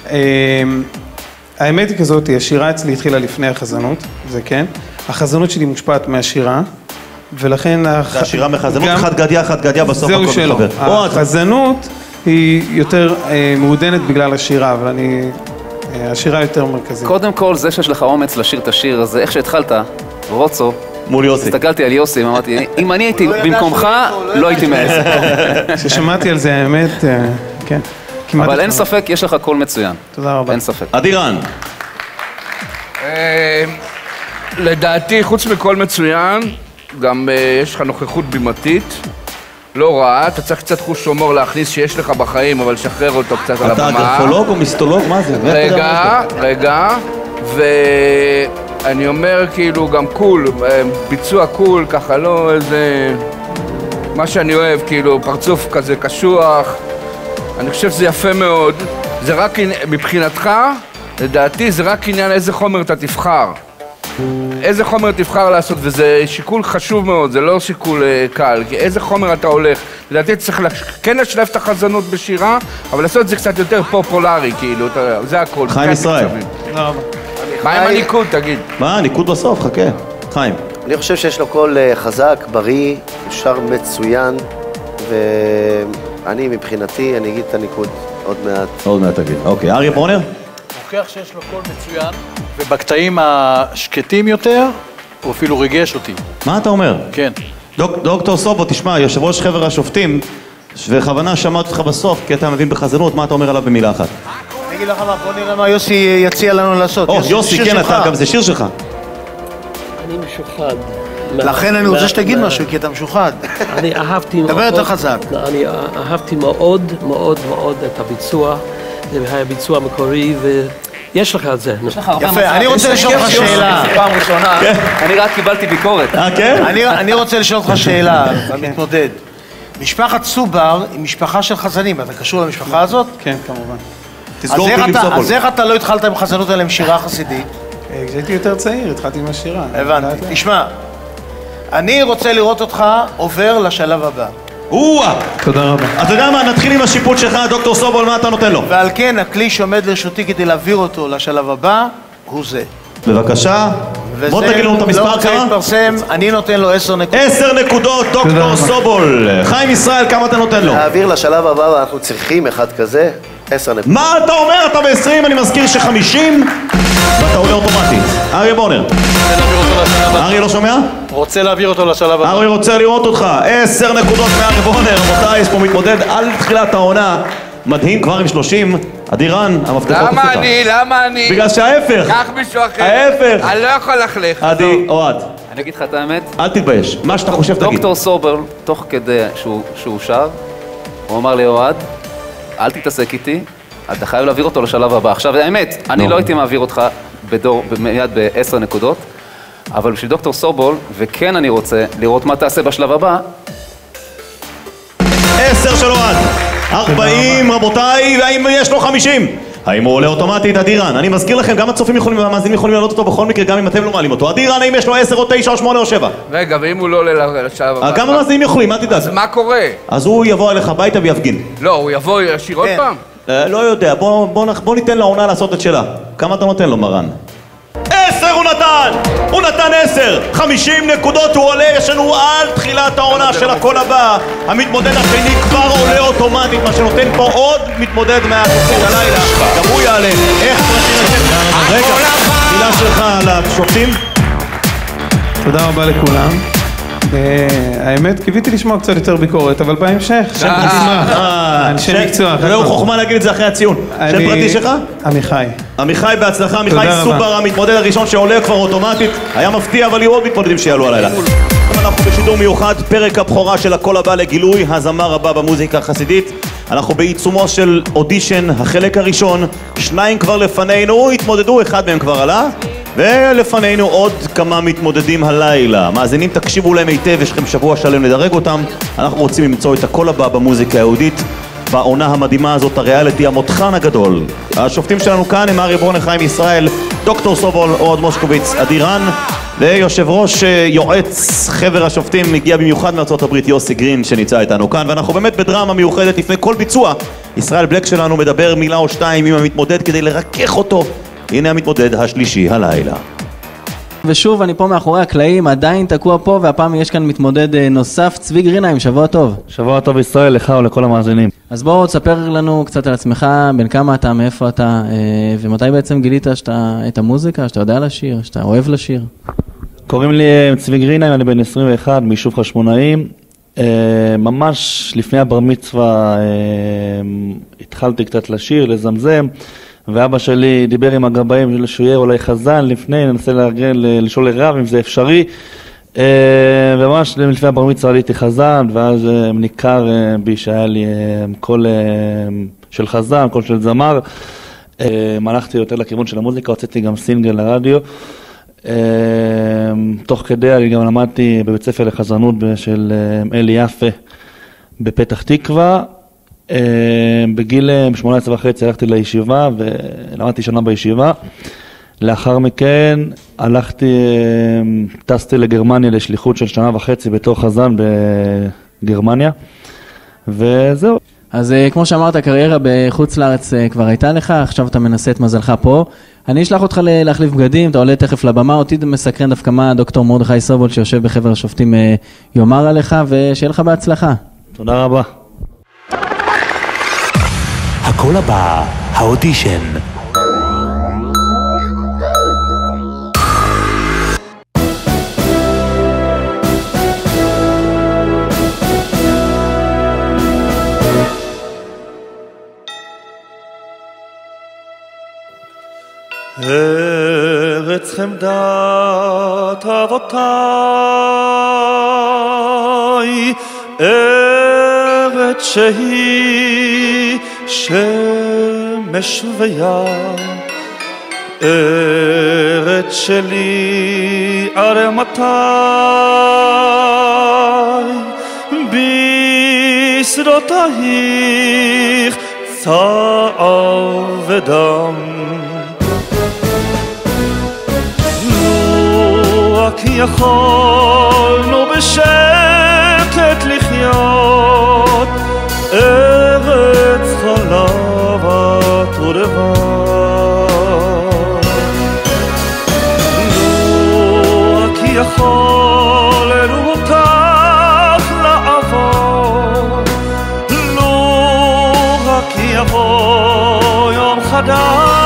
האמת היא כזאת, השירה אצלי התחילה לפני החזנות, זה כן. החזנות שלי מושפעת מהשירה, ולכן... זה השירה מחזנות, אחד גדיה בסוף הכל מתחבר. זהו שלא. החזנות היא יותר מעודנת בגלל השירה, אבל השירה יותר מרכזית. קודם כל, זה שיש לך אומץ לשיר את השיר הזה, איך שהתחלת, רוצו, מול יוסי. הסתכלתי על יוסי, אמרתי, אם אני הייתי במקומך, לא הייתי מעשר. כששמעתי על זה, האמת, כן. אבל אין ספק, יש לך קול מצוין. תודה רבה. אין ספק. אדירן. לדעתי, חוץ מקול מצוין, גם יש לך נוכחות בימתית. לא רע, אתה צריך קצת חוש הומור להכניס שיש לך בחיים, אבל שחרר אותו קצת על הבמה. אתה גרפולוג או מיסטולוג? מה זה? רגע, ואני אומר כאילו גם קול, ביצוע קול, ככה לא איזה... מה שאני אוהב, כאילו פרצוף כזה קשוח, אני חושב שזה יפה מאוד. זה רק מבחינתך, לדעתי זה רק עניין איזה חומר אתה תבחר. איזה חומר תבחר לעשות, וזה שיקול חשוב מאוד, זה לא שיקול קל, כי איזה חומר אתה הולך. לדעתי צריך כן לשלב את החזנות בשירה, אבל לעשות את זה קצת יותר פופולרי, כאילו, זה הכל. חיים ישראל. מה עם הניקוד, תגיד? מה, ניקוד בסוף, חכה. חיים. אני חושב שיש לו קול חזק, בריא, שר מצוין, ואני מבחינתי, אני אגיד את הניקוד עוד מעט. עוד מעט תגיד. אוקיי, אריה ברונר? מוכיח שיש לו קול מצוין, ובקטעים השקטים יותר, הוא אפילו ריגש אותי. מה אתה אומר? כן. דוקטור סובו, תשמע, יושב ראש חבר השופטים, ובכוונה שמעתי אותך בסוף, כי אתה מבין בחזנות, מה אתה אומר עליו במילה אחת? אני אגיד לך מה, בוא נראה מה יוסי יציע לנו לעשות. יוסי, כן, אתה, גם זה שיר שלך. אני משוחד. לכן אני רוצה שתגיד משהו, כי אתה משוחד. אני אהבתי מאוד... דבר יותר חזק. אני אהבתי מאוד מאוד מאוד את הביצוע. זה היה ביצוע מקורי, ויש לך את זה. יפה, אני רוצה לשאול אותך שאלה. פעם ראשונה, אני רק קיבלתי ביקורת. כן? אני רוצה לשאול אותך שאלה, המתמודד. משפחת סובר היא משפחה של חזנים, אתה קשור למשפחה הזאת? כן, כמובן. אז איך אתה לא התחלת עם חזנות אלא עם שירה חסידית? כשהייתי יותר צעיר, התחלתי עם השירה. הבנתי. תשמע, אני רוצה לראות אותך עובר לשלב הבא. תודה רבה. אתה יודע מה, נתחיל עם השיפוט שלך, דוקטור סובול, מה אתה נותן לו? ועל כן, הכלי שעומד לרשותי כדי להעביר אותו לשלב הבא, הוא זה. בבקשה. בוא תגיד לנו את המספר כמה. לא רוצה להתפרסם, אני נותן לו 10 נקודות. 10 נקודות, דוקטור סובול. חיים ישראל, כמה אתה נותן לו? להעביר לשלב הבא, ואנחנו צריכים אחד כזה, 10 נקודות. מה אתה אומר? אתה ב-20, אני מזכיר ש-50, ואתה עולה אוטומטית. אריה בונר. אריה לא שומע? רוצה להעביר אותו לשלב הבא. אריה רוצה לראות אותך. 10 נקודות מאריה בונר. רבותיי, יש פה מתמודד על תחילת העונה. מדהים, כבר עם 30. אדירן, המפתחות אצלך. למה אני? בגלל שההפך. קח מישהו אחר. ההפך. אני לא יכול ללכלך. עדי, אוהד. אני אגיד לך את האמת. אל תתבייש. מה שאתה חושב תגיד. דוקטור סובל, תוך כדי שהוא שר, הוא אמר לי, אוהד, אל תתעסק איתי, אתה חייב להעביר אותו לשלב הבא. עכשיו, האמת, אני לא הייתי מעביר אותך מיד ב-10 נקודות, אבל בשביל דוקטור סובול, וכן אני רוצה לראות מה תעשה בשלב הבא. 10 של אוהד. 40, רבותיי, והאם יש לו 50? האם הוא עולה אוטומטית, אדירן? אני מזכיר לכם, גם הצופים יכולים והמאזינים יכולים לעלות אותו בכל מקרה, גם אם אתם לא מעלים אותו. אדירן, האם יש לו 10 או 9 או 8 או 7? רגע, ואם הוא לא עולה לשלב הבא? גם המאזינים יכולים, אל תדאג. אז מה קורה? אז הוא יבוא אליך הביתה ויפגין. לא, הוא יבוא לשיר עוד פעם? לא יודע, בוא ניתן לעונה לעשות את שלה. כמה אתה נותן לו, מרן? 10 הוא נתן! הוא נתן 10! 50 נקודות הוא עולה, יש לנו על תחילת העונה של הכל הבא. המתמודד השני כבר עולה אוטומטית, מה שנותן פה עוד מתמודד מהתוכנית הלילה. גם הוא יעלה. איך תרשים את זה? רגע, מילה שלך על השופטים. תודה רבה לכולם. האמת, קיוויתי לשמוע קצת יותר ביקורת, אבל בהמשך, נשמח. אנשי מקצוע. זה לא חוכמה להגיד את זה אחרי הציון. שם פרטי שלך? עמיחי. עמיחי בהצלחה, עמיחי סופר, המתמודד הראשון שעולה כבר אוטומטית. היה מפתיע, אבל יהיו עוד מתמודדים שיעלו הלילה. אנחנו בשידור מיוחד, פרק הבכורה של הקול הבא לגילוי, הזמר הבא במוזיקה החסידית. אנחנו בעיצומו של אודישן, החלק הראשון. 2 כבר לפנינו, התמודדו, אחד מהם כבר עלה. ולפנינו עוד כמה מתמודדים הלילה. מאזינים, תקשיבו להם היטב, יש לכם שבוע שלם לדרג אותם. אנחנו רוצים למצוא את הקול הבא במוזיקה היהודית, בעונה המדהימה הזאת, הריאליטי, המותחן הגדול. השופטים שלנו כאן הם אריה ברונר, חיים ישראל, דוקטור סובול, אוהד מושקוביץ, אדירן, ויושב ראש יועץ חבר השופטים, הגיע במיוחד מארצות הברית, יוסי גרין, שנמצא איתנו כאן. ואנחנו באמת בדרמה מיוחדת לפני כל ביצוע. ישראל בלק שלנו מדבר מילה או שתיים עם המתמודד כדי לרכך אותו. הנה המתמודד השלישי הלילה. ושוב, אני פה מאחורי הקלעים, עדיין תקוע פה, והפעם יש כאן מתמודד נוסף, צבי גרינהיים, שבוע טוב. שבוע טוב ישראל, לך ולכל המאזינים. אז בואו תספר לנו קצת על עצמך, בין כמה אתה, מאיפה אתה, ומתי בעצם גילית את המוזיקה, שאתה יודע לשיר, שאתה אוהב לשיר? קוראים לי צבי גרינהיים, אני בן 21, מיישוב חשמונאים. ממש לפני הבר מצווה התחלתי קצת לשיר, לזמזם. ואבא שלי דיבר עם הגבאים שהוא יהיה אולי חזן לפני, ננסה לשאול לרב אם זה אפשרי. וממש לפני הבר מצווה עליתי חזן, ואז ניכר בי שהיה לי קול של חזן, קול של זמר. הלכתי יותר לכיוון של המוזיקה, הוצאתי גם סינגל לרדיו. תוך כדי אני גם למדתי בבית ספר לחזנות של אלי יפה בפתח תקווה. בגיל 18.5 הלכתי לישיבה ולמדתי שנה בישיבה. לאחר מכן טסתי לגרמניה לשליחות של 1.5 שנה בתור חזן בגרמניה, וזהו. אז כמו שאמרת, הקריירה בחוץ לארץ כבר הייתה לך, עכשיו אתה מנסה את מזלך פה. אני אשלח אותך להחליף בגדים, אתה עולה תכף לבמה, אותי מסקרן דווקא מה דוקטור מרדכי סובול שיושב בחבר השופטים יאמר עליך, ושיהיה לך בהצלחה. תודה רבה. הקול הבא, האודישן. ארץ חמדת אבותיי, ארץ שהיא שמש וים, ארץ שלי עד מתי, בשדותייך צער ודם. לו רק יכולנו בשקט לחיות, ארץ חלבת ודבש. לו רק יכולנו אותך לעבור, לו רק יבוא יום חדש.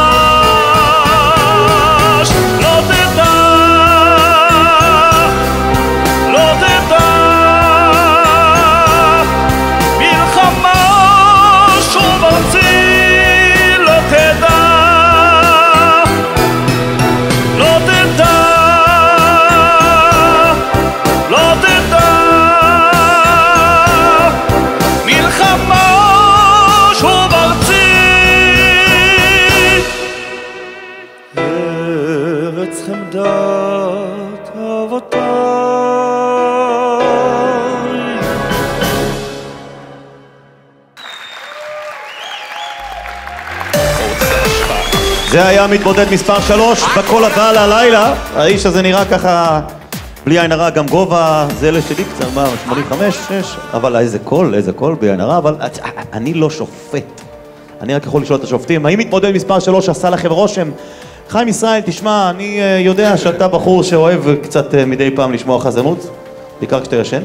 זה היה מתמודד מספר 3 בקול הבא ללילה. האיש הזה נראה ככה, בלי עין הרע, גם גובה, זה לשלי קצת, 85, 6, אבל איזה קול, בלי עין הרע, אבל אני לא שופט. אני רק יכול לשאול את השופטים, האם מתמודד מספר 3 עשה לכם רושם? חיים ישראל, תשמע, אני יודע שאתה בחור שאוהב קצת מדי פעם לשמוע חזנות, בעיקר כשאתה ישן.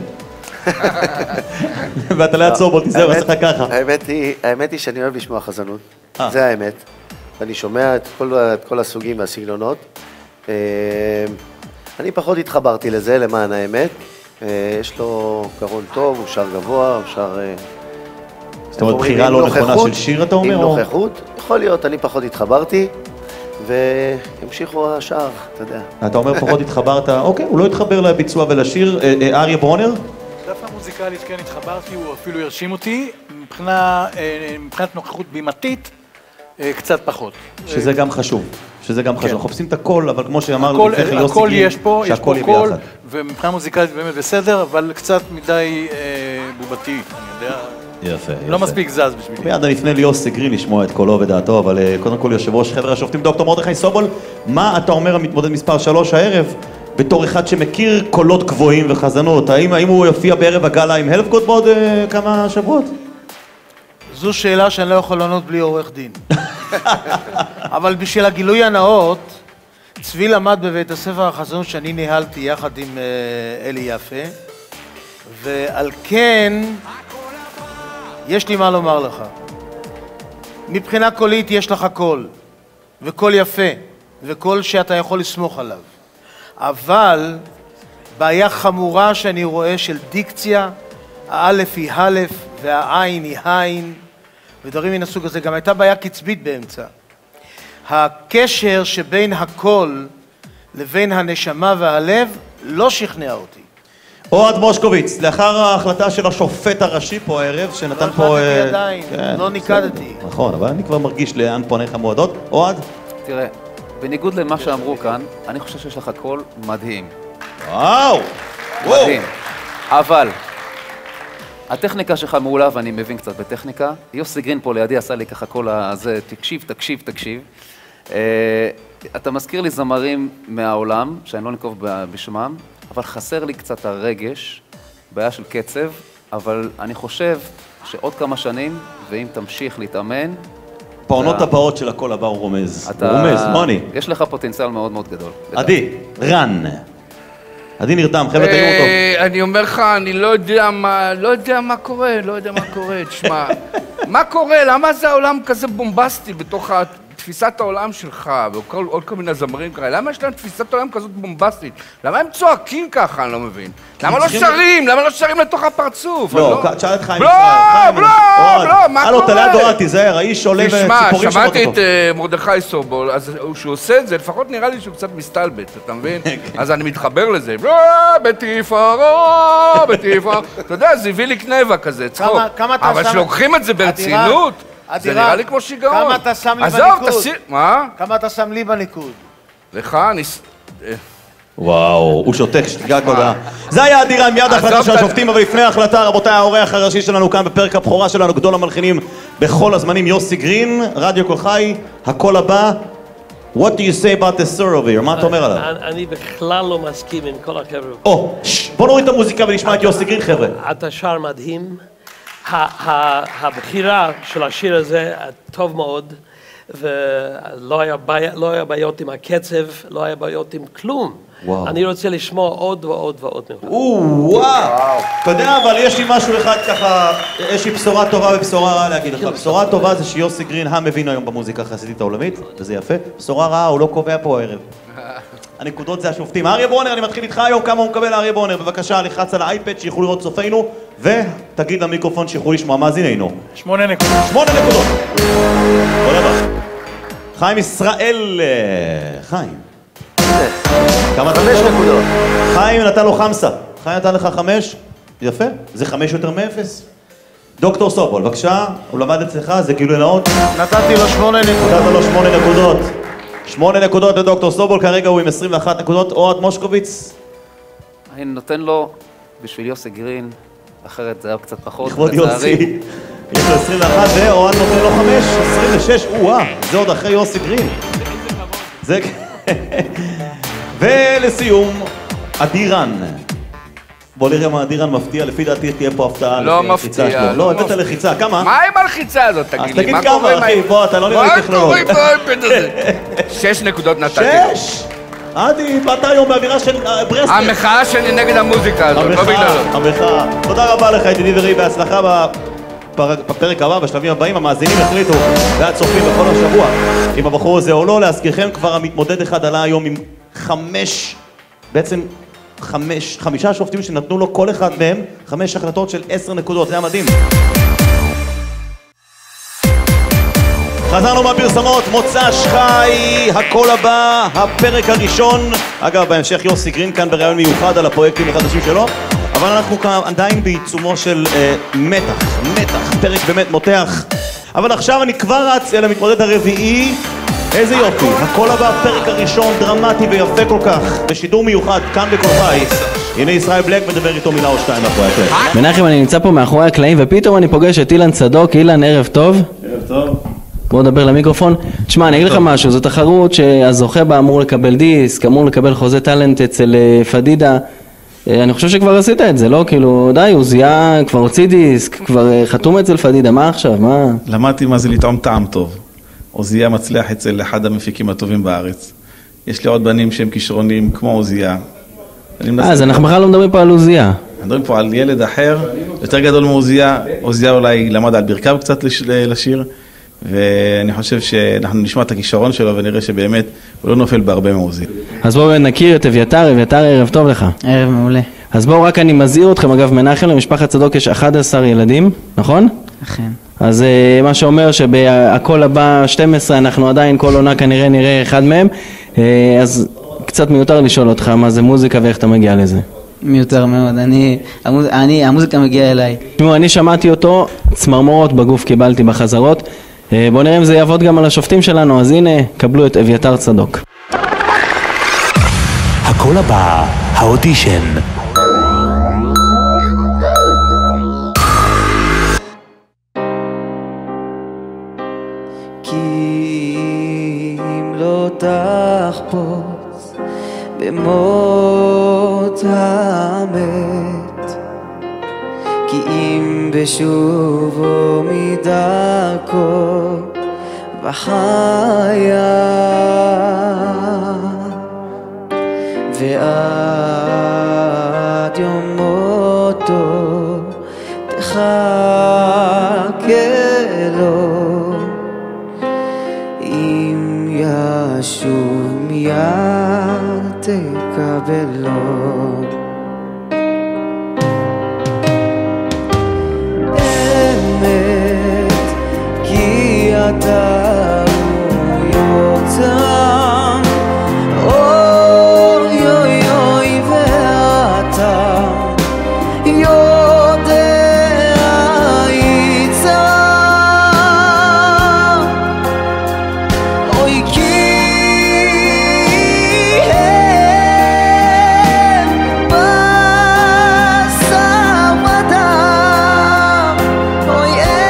ואתה לא יעצור בו, תיזהר, עושה לך ככה. האמת היא שאני אוהב לשמוע חזנות, זה האמת. ואני שומע את כל הסוגים והסגנונות. אני פחות התחברתי לזה, למען האמת. יש לו קרון טוב, הוא שר גבוה, הוא שר... זאת אומרת, בחירה לא נכונה של שיר, אתה אומר? עם נוכחות, יכול להיות, אני פחות התחברתי, והמשיכו השאר, אתה יודע. אתה אומר פחות התחברת, אוקיי, הוא לא התחבר לביצוע ולשיר. אריה ברונר? דווקא מוזיקלית כן התחברתי, הוא אפילו הרשים אותי, מבחינת נוכחות בימתית, קצת פחות. שזה גם חשוב, אנחנו חופשים את הכל, אבל כמו שאמרנו לפני כן, הכל יש פה, קול, ומבחינה מוזיקלית באמת בסדר, אבל קצת מדי בובתי, אני יודע. יפה. לא מספיק זז בשבילי. מיד נפנה ליוסי גרין לשמוע את קולו ודעתו, אבל קודם כל יושב ראש חבר השופטים דוקטור מרדכי סובול, מה אתה אומר המתמודד מספר 3 הערב, בתור אחד שמכיר קולות גבוהים וחזנות, האם הוא יופיע בערב הגלה עם הלפגוט בעוד כמה שבועות? זו שאלה שאני לא יכול לענות בלי עורך דין. אבל בשביל הגילוי הנאות, צבי למד בבית הספר החזנות שאני ניהלתי יחד עם אלי יפה, ועל כן יש לי מה לומר לך. מבחינה קולית יש לך קול, וקול יפה, וקול שאתה יכול לסמוך עליו. אבל בעיה חמורה שאני רואה של דיקציה, האלף היא אלף והעין היא עין, ודברים מן הסוג הזה. גם הייתה בעיה קצבית באמצע. הקשר שבין הקול לבין הנשמה והלב לא שכנע אותי. אוהד מושקוביץ, לאחר ההחלטה של השופט הראשי פה הערב, שנתן פה... לא החלטתי עדיין, לא ניקדתי. נכון, אבל אני כבר מרגיש לאן פניך מועדות. אוהד? תראה, בניגוד למה שאמרו כאן, אני חושב שיש לך קול מדהים. וואו! מדהים. אבל, הטכניקה שלך מעולה, ואני מבין קצת בטכניקה. יוסי גרין פה לידי עשה לי ככה קול הזה, תקשיב. אתה מזכיר לי זמרים מהעולם, שאני לא נקוב בשמם, אבל חסר לי קצת הרגש, בעיה של קצב, אבל אני חושב שעוד כמה שנים, ואם תמשיך להתאמן... פעונות הבאות של הקול הבא הוא רומז. הוא רומז, מוני. יש לך פוטנציאל מאוד מאוד גדול. עדי, רן. עדי נרדם, חבר'ה תראו אותו. אני אומר לך, אני לא יודע מה קורה, תשמע. מה קורה? למה זה העולם כזה בומבסטי בתוך תפיסת העולם שלך, ועוד כל מיני זמרים כאלה? למה יש להם תפיסת העולם כזאת בומבסטית? למה הם צועקים ככה? אני לא מבין. למה לא שרים? למה לא שרים לתוך הפרצוף? לא, תשאל את חיים ישראל. לא, מה קורה? הלו, תליד אוהד, תיזהר, האיש עולה וציפורים שמות אותו. תשמע, שמעתי את מרדכי סובול, אז כשהוא עושה את זה, לפחות נראה לי שהוא קצת מסתלבט, אתה מבין? אז אני מתחבר לזה. בתפארה. אתה יודע, זה הביא לי קנבה כזה, צחוק. אבל שלוקחים את זה ברצינות, זה נראה לי כמו שיגעון. כמה אתה שם לי בניקוד? מה? כמה אתה שם לי בניקוד? לך, וואו, הוא שותק, שתגע קודה. זה היה אדירה, מיד ההחלטה של השופטים, אבל לפני ההחלטה, רבותיי, האורח הראשי שלנו כאן בפרק הבכורה שלנו, גדול המלחינים בכל הזמנים, יוסי גרין, רדיו קול חי, הקול הבא. What do you say about the sir over here? מה אתה אומר עליו? אני בכלל לא מסכים עם כל החבר'ה. בוא נוריד את המוזיקה ונשמע את יוסי גרין, חבר'ה. אתה שר מדהים. הבחירה של השיר הזה טוב מאוד, ולא היה בעיות עם הקצב, לא היה בעיות עם כלום. אני רוצה לשמוע עוד ועוד ועוד ממך. וואו! אתה יודע, אבל יש לי משהו אחד ככה, יש לי בשורה טובה ובשורה רעה להגיד לך. בשורה טובה זה שיוסי גרין המבין היום במוזיקה החסידית העולמית, וזה יפה. בשורה רעה, הוא לא קובע פה הערב. הנקודות זה השופטים. אריה ברונר, אני מתחיל איתך היום, כמה הוא מקבל אריה ברונר. בבקשה, לחץ על האייפד שיוכלו לראות צופינו, ותגיד למיקרופון שיוכלו לשמוע מאזינינו. 8 נקודות. 8 נקודות. תודה רבה. חיים ישראל. חיים. כמה 5 נקודות. חיים נתן לו חמסה. חיים נתן לך 5. יפה. זה 5 יותר מ-0. דוקטור סובול, בבקשה. הוא למד אצלך, זה גילוי נאות. נתתי לו 8 נקודות. נתת לו 8 נקודות. 8 נקודות לדוקטור סובול, כרגע הוא עם 21 נקודות. אוהד מושקוביץ. אני נותן לו בשביל יוסי גרין, אחרת זה היה קצת פחות. לכבוד יוסי. יש לו 21 ואוהד נותן לו 5, 26. זה עוד אחרי יוסי גרין. זה... ולסיום, אדירן. בוא נראה מה אדירן מפתיע, לפי דעתי תהיה פה הפתעה. לא מפתיע. לא, הבאת לחיצה, כמה? מה עם הלחיצה הזאת, תגיד לי? אז תגיד כמה, אחי, בוא, אתה לא נראה לי טכנולוג. מה קורה באייפד הזה? 6 נקודות נתתי לו. 6? עדי, באת היום באווירה של ברסלב. המחאה שלי נגד המוזיקה הזאת, לא בגללו. המחאה. תודה רבה לך, ידידי ורעי, בהצלחה בפרק הבא, בשלבים הבאים. המאזינים החליטו, והצופים בכל השבוע, אם הבחור הזה או לא. להזכירכם, כבר המתמודד אחד עלה היום עם 5, בעצם חמישה שופטים שנתנו לו כל אחד מהם 5 החלטות של 10 נקודות, זה היה מדהים. חזרנו מהפרסמות, מוצ"ש חי, הכל הבא, הפרק הראשון. אגב, בהמשך יוסי גרין כאן בראיון מיוחד על הפרויקטים החדשים שלו, אבל אנחנו עדיין בעיצומו של מתח, פרק באמת מותח. אבל עכשיו אני כבר רץ אל המתמודד הרביעי. איזה יופי, הכל הבא, הפרק הראשון, דרמטי ויפה כל כך, בשידור מיוחד, כאן בכל חי. הנה ישראל בלק מדבר איתו מילה או שתיים מאחורי הקלעים. מנחם, אני נמצא פה מאחורי הקלעים, ופתאום אני פוגש את אילן צדוק. אילן, ערב טוב. ערב טוב. בוא נדבר למיקרופון. תשמע, אני אגיד לך משהו, זו תחרות שהזוכה בה אמור לקבל דיסק, אמור לקבל חוזה טלנט אצל פדידה. אני חושב שכבר עשית את זה, לא? כאילו, די, הוא זיהה, כבר הוציא דיסק, כבר חתום אצל פדידה, מה עכשיו? מה? למדתי מה זה לטעום טעם טוב. עוזיה מצליח אצל אחד המפיקים הטובים בארץ. יש לי עוד בנים שהם כישרונים כמו עוזיה. אז אנחנו בכלל לא מדברים פה על עוזיה. מדברים פה על ילד אחר, יותר גדול מעוזיה. עוזיה אולי למד על ברכיו קצת לשיר, ואני חושב שאנחנו נשמע את הכישרון שלו ונראה שבאמת הוא לא נופל בהרבה מעוזיה. אז בואו נכיר את אביתר. אביתר, ערב טוב לך. ערב מעולה. אז בואו רק אני מזהיר אתכם, אגב מנחם, למשפחת צדוק יש 11 ילדים, נכון? אכן. אז מה שאומר שבהכל הבא 12 אנחנו עדיין כל עונה כנראה נראה אחד מהם, אז קצת מיותר לשאול אותך מה זה מוזיקה ואיך אתה מגיע לזה. מיותר מאוד, המוזיקה מגיעה אליי. תשמעו, אני שמעתי אותו, צמרמורות בגוף קיבלתי בחזרות. בואו נראה אם זה יעבוד גם על השופטים שלנו, אז הנה, קבלו את אביתר צדוק. הכל הבא, האודישן. כי אם לא תחפוץ במות המת, כי אם בשובו מדרכו וחיה, ועד יום מותו תחכה לו, אם ישוב מיד תקבלו. אתה הוא יוצא, אוי אוי אוי ואתה יודע יצא, אוי כי הם בשר ודם, אוי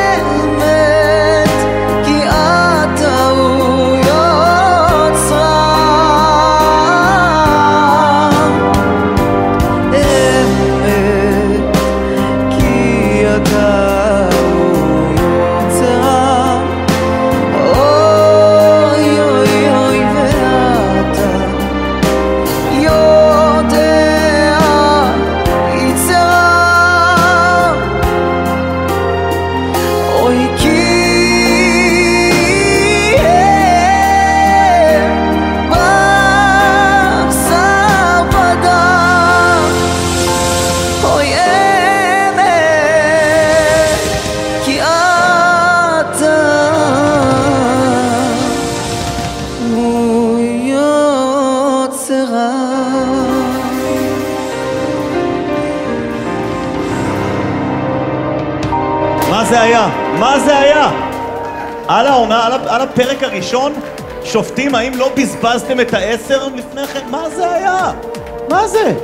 מה זה היה? מה זה היה? על העונה, על הפרק הראשון, שופטים, האם לא בזבזתם את 10 לפני כן? מה זה היה? מה זה?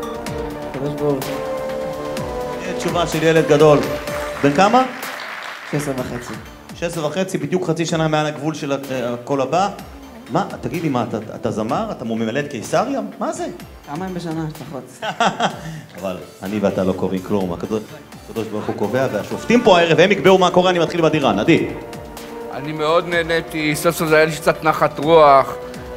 תשובה של ילד גדול. בן כמה? 16.5. 16.5, בדיוק חצי שנה מעל הגבול של הכל הבא. מה, תגיד לי, מה, אתה זמר? אתה ממלא קיסריה? מה זה? פעמיים בשנה לפחות. אבל אני ואתה לא קובעים כלום, הקדוש ברוך הוא קובע, והשופטים פה הערב, הם יקבעו מה קורה, אני מתחיל בדירה, נדי. אני מאוד נהניתי, סוף סוף זה היה לי קצת נחת רוח,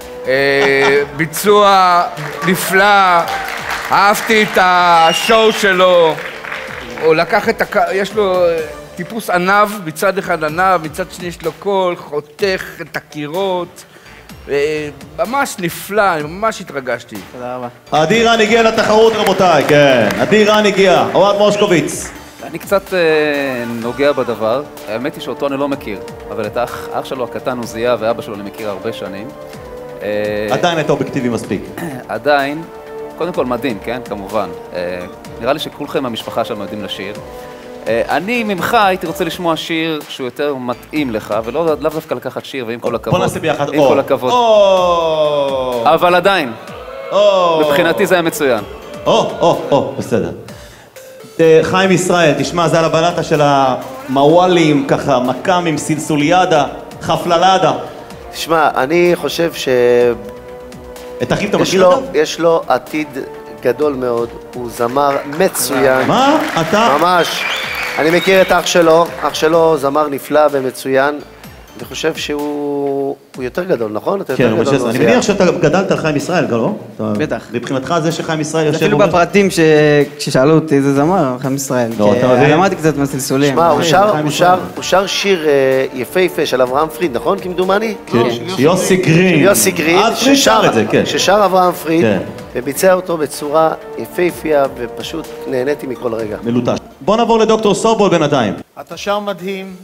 ביצוע נפלא, אהבתי את השואו שלו, הוא לקח את יש לו טיפוס ענב, מצד אחד ענב, מצד שני יש לו קול, חותך את הקירות, ממש נפלא, אני ממש התרגשתי. תודה רבה. עדי רן הגיע לתחרות רבותיי, כן. עדי רן הגיע, אוהד מושקוביץ. אני קצת נוגע בדבר, האמת היא שאותו אני לא מכיר, אבל את אח שלו הקטן הוא זיהה ואבא שלו אני מכיר הרבה שנים. עדיין היית אובייקטיבי מספיק. עדיין, קודם כל מדהים, כן, כמובן. נראה לי שכולכם המשפחה שלנו יודעים לשיר. אני ממך הייתי רוצה לשמוע שיר שהוא יותר מתאים לך, ולא דווקא לקחת שיר, ועם כל הכבוד. בוא נעשה ביחד. עם כל הכבוד. אבל עדיין, מבחינתי זה היה מצוין. בסדר. חיים ישראל, תשמע, זה על הבלטה של המוואלים, ככה, מקאמים, סילסוליאדה, חפללדה. תשמע, אני חושב ש... את אחיו אתה מכיר אותו? יש לו עתיד גדול מאוד, הוא זמר מצוין. מה? אתה? ממש. אני מכיר את אח שלו זמר נפלא ומצוין. אני חושב שהוא יותר גדול, נכון? כן, אני מניח שאתה גדלת על חיים ישראל, לא? בטח. מבחינתך זה שחיים ישראל יושב... אפילו בפרטים כששאלו אותי איזה זמר, חיים ישראל. למדתי קצת מהסלסולים. שמע, הוא שר שיר יפהפה של אברהם פריד, נכון? כמדומני? יוסי גרין. יוסי גרין, ששר אברהם פריד, וביצע אותו בצורה יפהפייה, ופשוט נהניתי מכל רגע. מלוטש. בוא נעבור לדוקטור סובול בינתיים. אתה שר מדהים.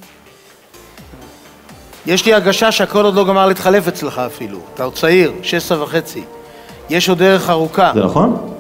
יש לי הרגשה שהכל עוד לא גמר להתחלף אצלך אפילו. אתה עוד צעיר, 16.5. יש עוד דרך ארוכה. זה נכון?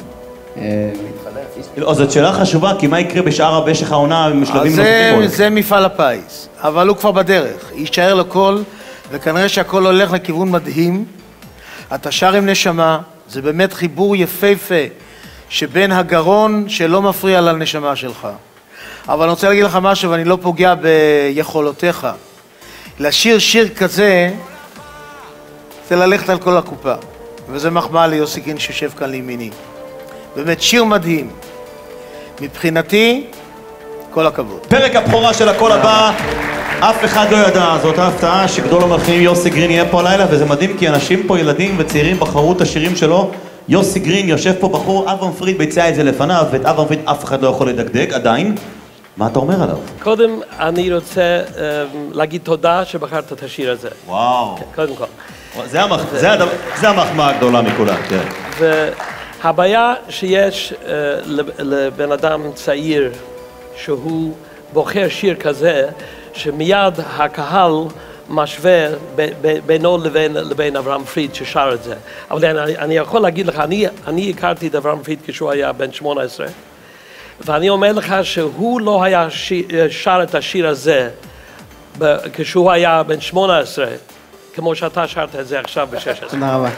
זאת שאלה חשובה, כי מה יקרה במשך העונה משלבים נוספים? זה מפעל הפיס, אבל הוא כבר בדרך. יישאר לו קול, וכנראה שהכל הולך לכיוון מדהים. אתה שר עם נשמה, זה באמת חיבור יפהפה שבין הגרון שלא מפריע לנשמה שלך. אבל אני רוצה להגיד לך משהו, ואני לא פוגע ביכולותיך. לשיר שיר כזה, זה ללכת על כל הקופה. וזה מחמאה ליוסי גרין שיושב כאן לימיני. באמת שיר מדהים. מבחינתי, כל הכבוד. פרק הבכורה של הקול הבא, אף אחד לא ידע. זאת ההפתעה שגדול המלכים יוסי גרין יהיה פה הלילה, וזה מדהים כי אנשים פה, ילדים וצעירים, בחרו את השירים שלו. יוסי גרין יושב פה בחור, אברהם פריד ביצע את זה לפניו, ואת אברהם פריד אף אחד לא יכול לדגדג עדיין. מה אתה אומר עליו? קודם אני רוצה להגיד תודה שבחרת את השיר הזה. וואו. קודם כל. זה המחמאה הגדולה מכולם, כן. והבעיה שיש לבן אדם צעיר שהוא בוחר שיר כזה, שמיד הקהל משווה בינו לבין אברהם פריד ששר את זה. אבל אני יכול להגיד לך, אני הכרתי את אברהם פריד כשהוא היה בן 18, ואני אומר לך שהוא לא היה שר את השיר הזה כשהוא היה בן 18, כמו שאתה שרת את זה עכשיו ב-16. תודה רבה.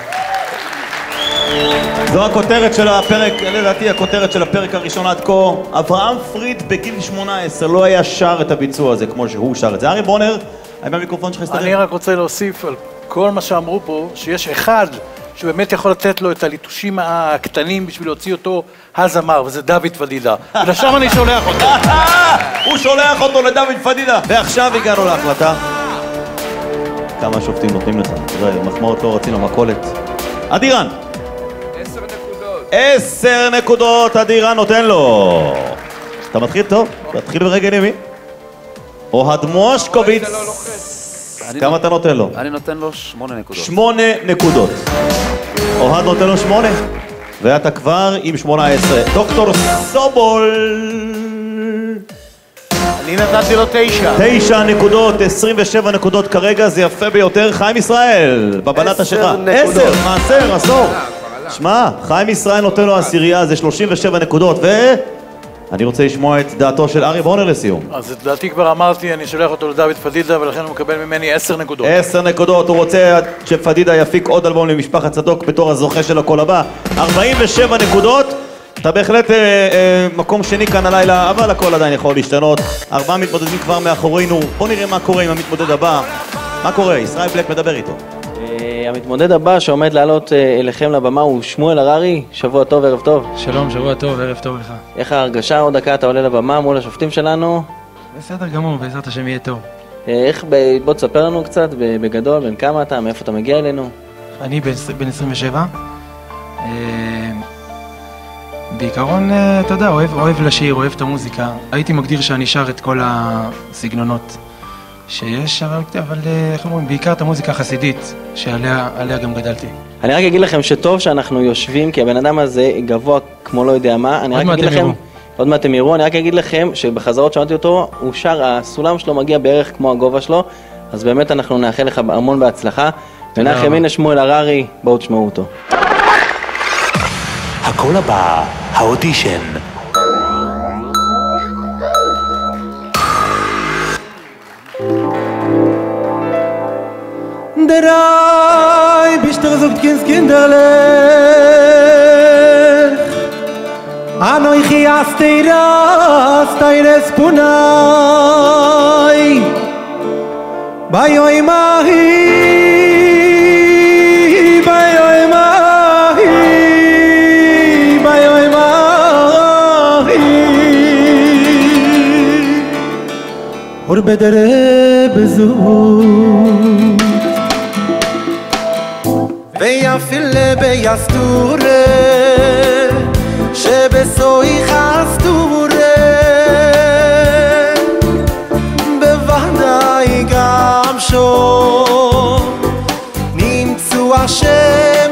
זו הכותרת של הפרק, לדעתי הכותרת של הפרק הראשון עד כה. אברהם פריד בגיל 18 לא היה שר את הביצוע הזה כמו שהוא שר את זה. ארי בונר, האם המיקרופון שלך יסתדר? אני רק רוצה להוסיף על כל מה שאמרו פה, שיש אחד שבאמת יכול לתת לו את הליטושים הקטנים בשביל להוציא אותו הזמר, וזה דוד פדידה. ולשם אני שולח אותו. הוא שולח אותו לדוד פדידה. ועכשיו הגענו להחלטה. כמה שופטים נותנים לך? תראה, מחמאות לא רצינו, מכולת. עדי רן. 10 נקודות. 10 נקודות, עדי רן נותן לו. אתה מתחיל טוב? תתחיל ברגל ימין. אוהד מושקוביץ. כמה אתה נותן לו? אני נותן לו 8 נקודות. 8 נקודות. אוהד נותן לו 8, ואתה כבר עם 18. דוקטור סובול. אני נתתי לו 9. 9 נקודות, 27 נקודות כרגע, זה יפה ביותר. חיים ישראל, בבלטה שלך. 10, מעשר, עשור. שמע, חיים ישראל נותן לו עשירייה, זה 37 נקודות, אני רוצה לשמוע את דעתו של ארי בונר לסיום. אז את דעתי כבר אמרתי, אני שולח אותו לדוד פדידה, ולכן הוא מקבל ממני 10 נקודות. 10 נקודות, הוא רוצה שפדידה יפיק עוד אלבום למשפחת צדוק בתור הזוכה של הקול הבא. 47 נקודות, אתה בהחלט מקום שני כאן הלילה, אבל הכל עדיין יכול להשתנות. 4 מתמודדים כבר מאחורינו, בוא נראה מה קורה עם המתמודד הבא. מה קורה? ישראל בלק מדבר איתו. המתמודד הבא שעומד לעלות אליכם לבמה הוא שמואל הררי. שבוע טוב, ערב טוב. שלום, שבוע טוב, ערב טוב לך. איך ההרגשה? עוד דקה אתה עולה לבמה מול השופטים שלנו. בסדר גמור, בעזרת השם יהיה טוב. איך, בוא תספר לנו קצת, בגדול, בין כמה אתה, מאיפה אתה מגיע אלינו? אני בן 27. בעיקרון, אתה יודע, אוהב לשיר, אוהב את המוזיקה. הייתי מגדיר שאני שר את כל הסגנונות שיש, אבל איך אומרים, בעיקר את המוזיקה החסידית, שעליה גם גדלתי. אני רק אגיד לכם שטוב שאנחנו יושבים, כי הבן אדם הזה גבוה כמו לא יודע מה. אני רק אגיד לכם, עוד מעט אתם יראו, אני רק אגיד לכם שבחזרות שמעתי אותו, הוא שר, הסולם שלו מגיע בערך כמו הגובה שלו, אז באמת אנחנו נאחל לך המון בהצלחה. מנחם, הנה שמואל הררי, בואו תשמעו אותו. הקול הבא, האודישן. Drei bist du so ganz kinderlich Ano ich asteires punai Bayoi mahi Bayoi mahi Bayoi mahi Or bedere bezu ויפילה ביסטורה שבסוי חסטורה בוודאי גם שום נמצאו השם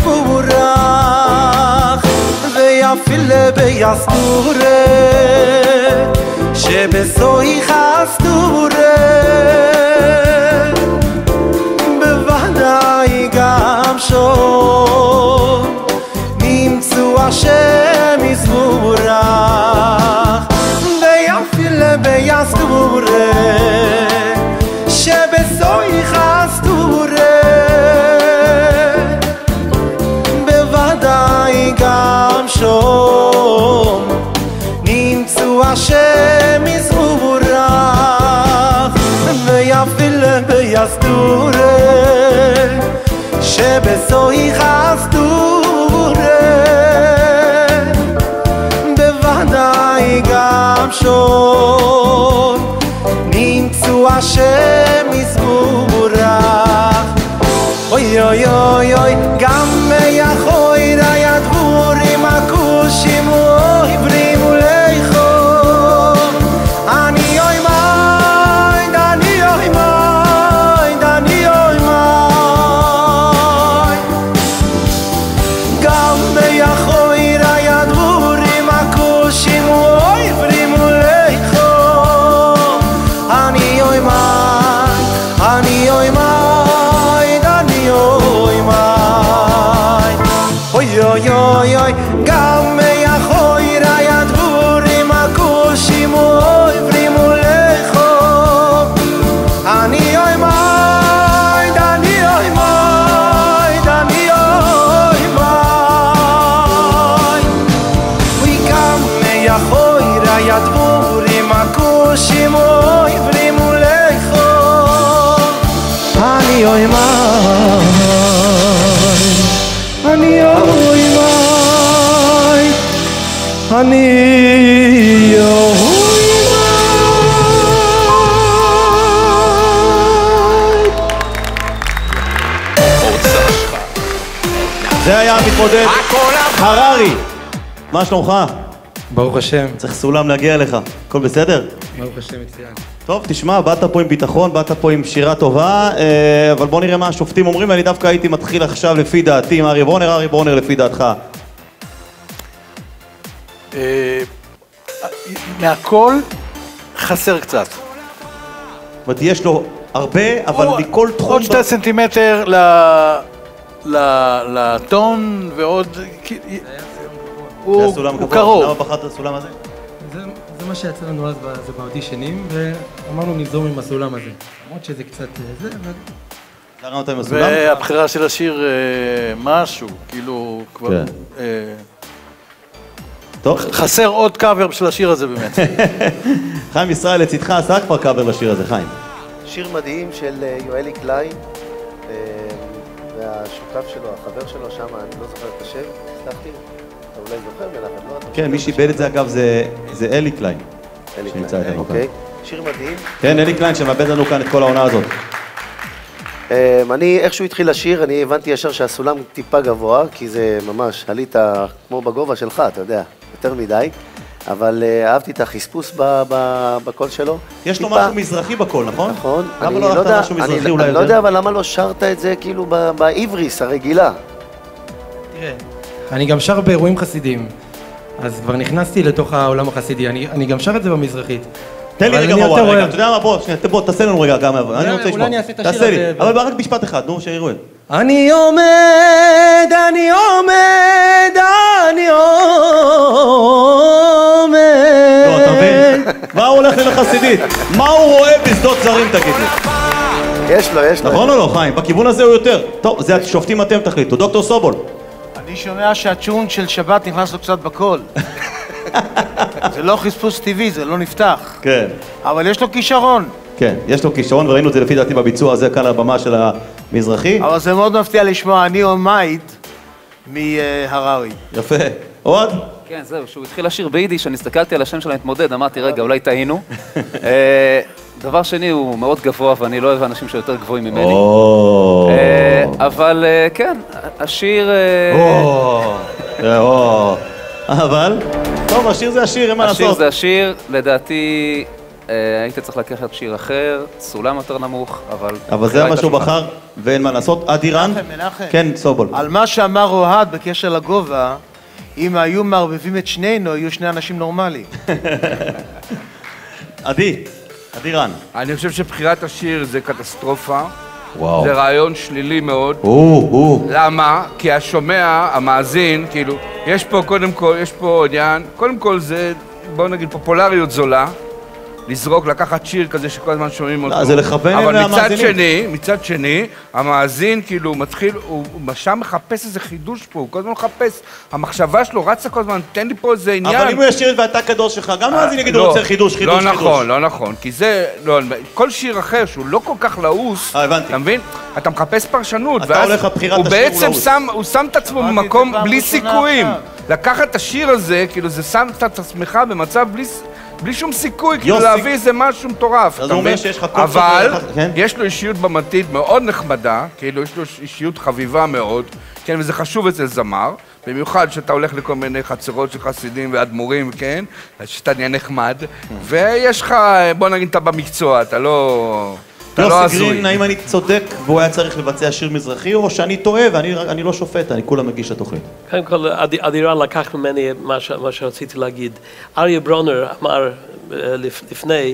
יזבורך ויפילה ביסטורה שבסוי חסטורה בוודאי גם שום נמצאו השם יזבורך ויפילה ביסטורה שבסוי חסטורה בוודאי גם שום נמצאו השם יזבורך ויפילה ביסטורה שבסוי חסטורה בוודאי גם שום נמצאו השם יזבורך אוי אוי אוי אוי גם מיכוי ראיית דבורים הכושים אוי ברימו לכו אני אוי מיינד אני אוי מיינד אני אוי מיינד גם ביכוי ראיית דבורים הכושים אוי ברימו לכו אני אוי מיינד אני אוי מיינד אני אוי מיינד אוי אוי אוי אוי גם ביכוי ראיית דבורים הכושים אוי ברימו לכו אני אוי מיינד אני אוי מיינד אני אוי מיינד אוי גם ביכוי ראיית דבורים הכושים אוי ברימו לכו אני אוי מיינד אני אוי מיינד אני אוי זה היה המתמודד הררי. מה שלומך? ברוך השם. צריך סולם להגיע אליך. הכל בסדר? ברוך השם, מצוין. טוב, תשמע, באת פה עם ביטחון, באת פה עם שירה טובה, אבל בוא נראה מה השופטים אומרים, ואני דווקא הייתי מתחיל עכשיו לפי דעתי עם ארי ברונר. ארי ברונר, לפי דעתך. מהכל חסר קצת. זאת אומרת, יש לו הרבה, אבל מכל תחום... עוד 2 סנטימטר לטון ועוד... הוא קרוב. למה בחרת את הסולם הזה? זה מה שיצא לנו אז באודישנים, ואמרנו נזרום עם הסולם הזה. למרות שזה קצת זה, אבל... זרם אותה עם הסולם? והבחירה של השיר משהו, כאילו כבר... חסר עוד קאבר של השיר הזה באמת. חיים ישראל לצדך עשה כבר קאבר לשיר הזה, חיים. שיר מדהים של יואלי קליין, והשותף שלו, החבר שלו שם, אני לא זוכר את השם, סלחתי, אתה אולי זוכר מלאכת, לא? כן, מי שאיבד את זה אגב זה אלי קליין. אלי קליין, אוקיי. שיר מדהים. כן, אלי קליין שמאבד לנו כאן את כל העונה הזאת. אני, איכשהו התחיל לשיר, אני הבנתי ישר שהסולם טיפה גבוה, כי זה ממש, עלית כמו בגובה שלך, אתה יודע, יותר מדי. אבל אהבתי את החספוס בקול שלו. יש לו משהו מזרחי בקול, נכון? נכון. למה לא הלכת משהו מזרחי אולי? אני לא יודע, אבל למה לא שרת את זה כאילו בעבריס הרגילה? תראה, אני גם שר באירועים חסידיים, אז כבר נכנסתי לתוך העולם החסידי, אני גם שר את זה במזרחית. תן לי רגע מבוא, רגע, אתה יודע מה, בוא, תעשה לנו רגע כמה מבוא, אני רוצה לשמוע. אולי אני אעשה את השיר תעשה לי, הזה. אבל רק משפט אחד, נו, שיראו את. אני עומד, אני עומד, אני עומד. לא, אתה מבין? מה הוא הולך לחסידית? מה הוא רואה בשדות זרים, תגיד לי? יש לו. נכון או לא, חיים? בכיוון הזה הוא יותר. טוב, זה שופטים אתם תחליטו. דוקטור סובול. אני שומע שהצ'ון של שבת נכנס לו קצת בקול. זה לא חספוס טבעי, זה לא נפתח. כן. אבל יש לו כישרון. כן, יש לו כישרון, וראינו את זה לפי דעתי בביצוע הזה כאן על הבמה של המזרחי. אבל זה מאוד מפתיע לשמוע, אני עומד מהררי. יפה. אוהד? כן, זהו, שהוא התחיל לשיר ביידיש, אני הסתכלתי על השם של המתמודד, אמרתי, רגע, אולי טעינו. דבר שני, הוא מאוד גבוה, ואני לא אוהב אנשים שיותר גבוהים ממני. אבל כן, השיר... אבל? טוב, השיר זה השיר, אין מה לעשות. השיר זה השיר, לדעתי היית צריך לקחת שיר אחר, סולם יותר נמוך, אבל זה מה שהוא בחר, ואין מה לעשות. אדירן? מנחם. כן, סובול. על מה שאמר אוהד בקשר לגובה, אם היו מערבבים את שנינו, היו שני אנשים נורמליים. אדירן. אני חושב שבחירת השיר זה קטסטרופה. וואו. זה רעיון שלילי מאוד. למה? כי השומע, המאזין, כאילו, יש פה קודם כל, יש פה עניין, קודם כל זה, בואו נגיד, פופולריות זולה, לזרוק, לקחת שיר כזה שכל הזמן שומעים אותו. זה לכוון למאזינים. אבל מצד שני, המאזין כאילו מתחיל, הוא שם מחפש איזה חידוש פה, הוא כל הזמן מחפש, המחשבה שלו רצה כל הזמן, תן לי פה איזה עניין. אבל אם הוא ישיר את ואתה קדוש שלך, גם מאזין יגידו רוצה חידוש. לא נכון, כי זה, כל שיר אחר שהוא לא כל כך לעוס, אתה מבין? אתה מחפש פרשנות, ואז הוא בעצם שם את עצמו במקום בלי סיכויים. לקחת את השיר הזה, כאילו זה שם את עצמך במצב בלי שום סיכוי, כאילו להביא איזה משהו מטורף. אז הוא אומר שיש לך קונספט... אבל יש לו אישיות במתית מאוד נחמדה, כאילו יש לו אישיות חביבה מאוד, כן, וזה חשוב אצל זמר, במיוחד שאתה הולך לכל מיני חצרות של חסידים ואדמו"רים, כן, שאתה נהיה נחמד, ויש לך, בוא נגיד, אתה במקצוע, אתה לא... יוסי גרין, האם אני צודק והוא היה צריך לבצע שיר מזרחי, או שאני טועה ואני לא שופט, אני כולה מגיש לתוכנית? קודם כל, אדירן לקח ממני מה שרציתי להגיד. אריה ברונר אמר לפני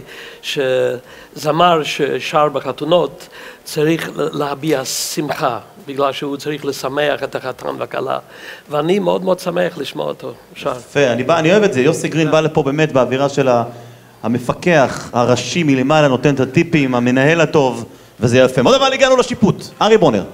שזמר ששר בחתונות צריך להביע שמחה, בגלל שהוא צריך לשמח את החתן והכלה, ואני מאוד מאוד שמח לשמוע אותו שר. יפה, אני אוהב את זה, יוסי גרין בא לפה באמת באווירה של המפקח הראשי מלמעלה, נותן את הטיפים, המנהל הטוב, וזה יפה. מאוד אבל הגענו לשיפוט. ארי ברונר.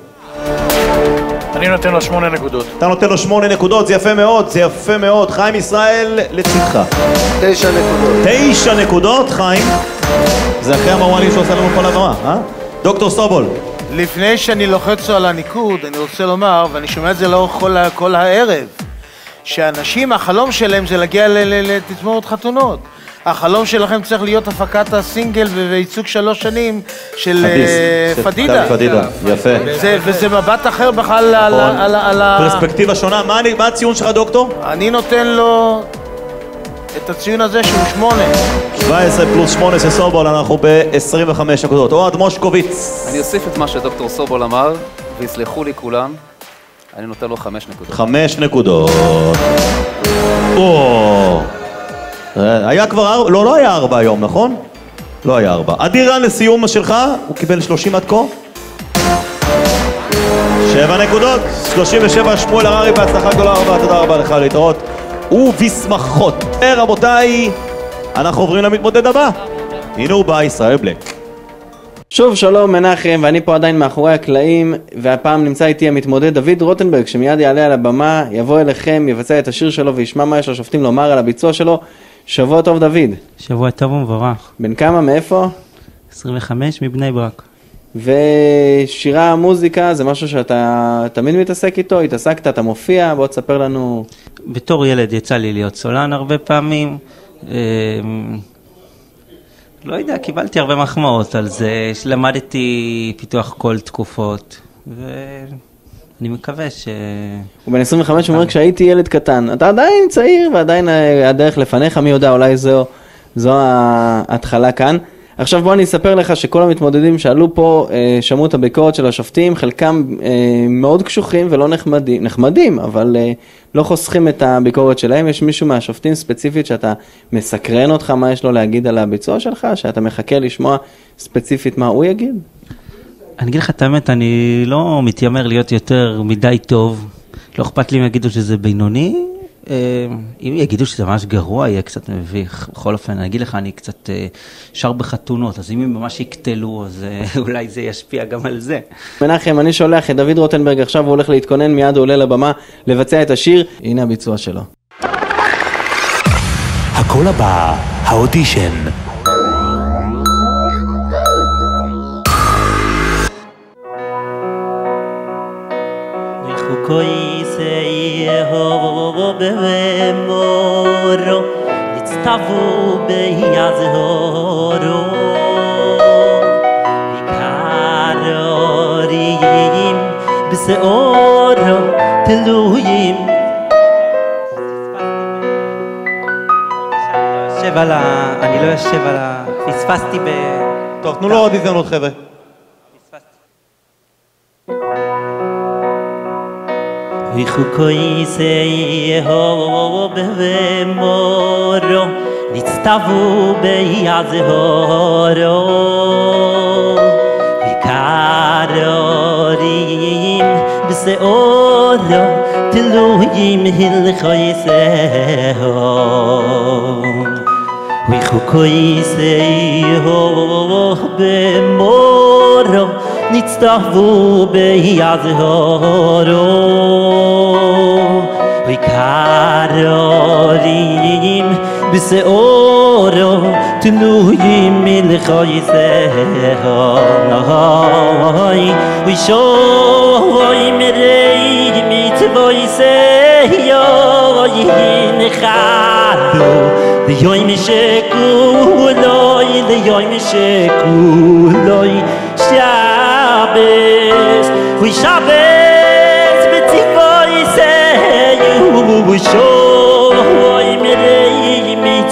אני נותן לו 8 נקודות. אתה נותן לו 8 נקודות, זה יפה מאוד, זה יפה מאוד. חיים ישראל לצדך. 9 נקודות. 9 נקודות, חיים. זה אחרי המרואלים שעושה לנו כל הבמה, אה? דוקטור סובול. לפני שאני לוחץ על הניקוד, אני רוצה לומר, ואני שומע את זה לאורך כל הערב, שאנשים, החלום שלהם זה להגיע לתזמורת חתונות. החלום שלכם צריך להיות הפקת הסינגל וייצוג 3 שנים של פדידה. יפה. וזה מבט אחר בכלל על פרספקטיבה שונה. מה הציון שלך, דוקטור? אני נותן לו את הציון הזה שהוא 8. 17 פלוס 8 של סובול, אנחנו ב-25 נקודות. אוהד מושקוביץ. אני אוסיף את מה שדוקטור סובול אמר, ויסלחו לי כולם, אני נותן לו 5 נקודות. 5 נקודות. היה כבר 4, לא היה 4 היום, נכון? לא היה 4. אדירן לסיום שלך, הוא קיבל 30 עד כה. 7 נקודות, 37 שמואל הררי, בהצלחה גדולה רבה, תודה רבה לך להתראות. ובשמחות. רבותיי, אנחנו עוברים למתמודד הבא. הנה הוא בא, ישראל בלק. שוב שלום מנחם, ואני פה עדיין מאחורי הקלעים, והפעם נמצא איתי המתמודד דוד רוטנברג, שמיד יעלה על הבמה, יבוא אליכם, יבצע את השיר שלו וישמע מה יש לשופטים לומר על הביצוע שלו. שבוע טוב דוד. שבוע טוב ומבורך. בן כמה, מאיפה? 25 מבני ברק. ושירה מוזיקה זה משהו שאתה תמיד מתעסק איתו, התעסקת, אתה מופיע, בוא תספר לנו. בתור ילד יצא לי להיות סולן הרבה פעמים, לא יודע, קיבלתי הרבה מחמאות על זה, למדתי פיתוח קול תקופות, אני מקווה ש... הוא בן 25, הוא אומר, כשהייתי ילד קטן, אתה עדיין צעיר ועדיין הדרך לפניך, מי יודע, אולי זו ההתחלה כאן. עכשיו בוא אני אספר לך שכל המתמודדים שעלו פה, שמעו את הביקורת של השופטים, חלקם מאוד קשוחים ולא נחמדים, אבל לא חוסכים את הביקורת שלהם. יש מישהו מהשופטים ספציפית שאתה מסקרן אותך, מה יש לו להגיד על הביצוע שלך, שאתה מחכה לשמוע ספציפית מה הוא יגיד? אני אגיד לך את האמת, אני לא מתיימר להיות יותר מדי טוב, לא אכפת לי אם יגידו שזה בינוני, אם יגידו שזה ממש גרוע, יהיה קצת מביך. בכל אופן, אני אגיד לך, אני קצת שר בחתונות, אז אם הם ממש יקטלו, אז אולי זה ישפיע גם על זה. מנחם, אני שולח את דוד רוטנברג, עכשיו הוא הולך להתכונן, מיד הוא עולה לבמה לבצע את השיר. הנה הביצוע שלו. הקול הבא, האודישן. במורו נצטוו ביעזורו יקרורים בשעורו תלויים אני לא יושב על ה... פספסתי ב... טוב, תנו לו עוד הזדמנות חבר'ה. וחוקויסי הו במורו נצטוו ביעזורו וקרורים בשעורו תלויים הלכויסהו וחוקויסי הו במורו נצטוו ביעזורו וקרורים בשעורו תלויים מלכויסהו ושוי מרי מצוויסהו ינחדו ליום שכולוי ליום שכולוי שבס ושבס בציוויסהו ושוי מרי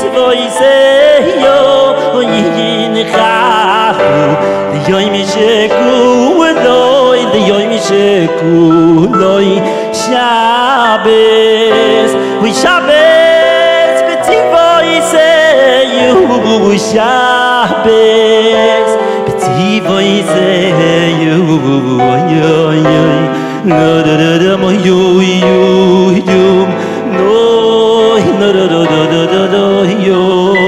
מצוויסהו ינחדו ליום שכולוי ליום שכולוי שבס ושבס בציוויסהו ושבס בציוויסהו יוי יוי לא דדדם יוי יוי יום נוי נדדדדדד יוי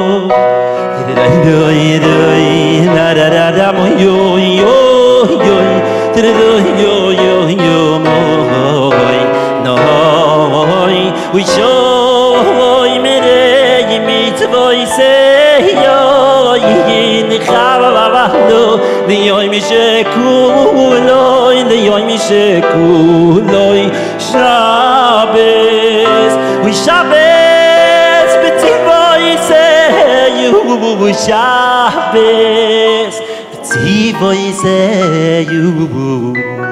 ידדדוי ידוי נדדדם יוי יוי יוי תדדוי יוי יוי יום נוי נוי ושוי מרי מצוויסהו ינחבבנו ליום שכולוי ליום שכולוי שבס ושבס בציוויסהו ושבס בציוויסהו.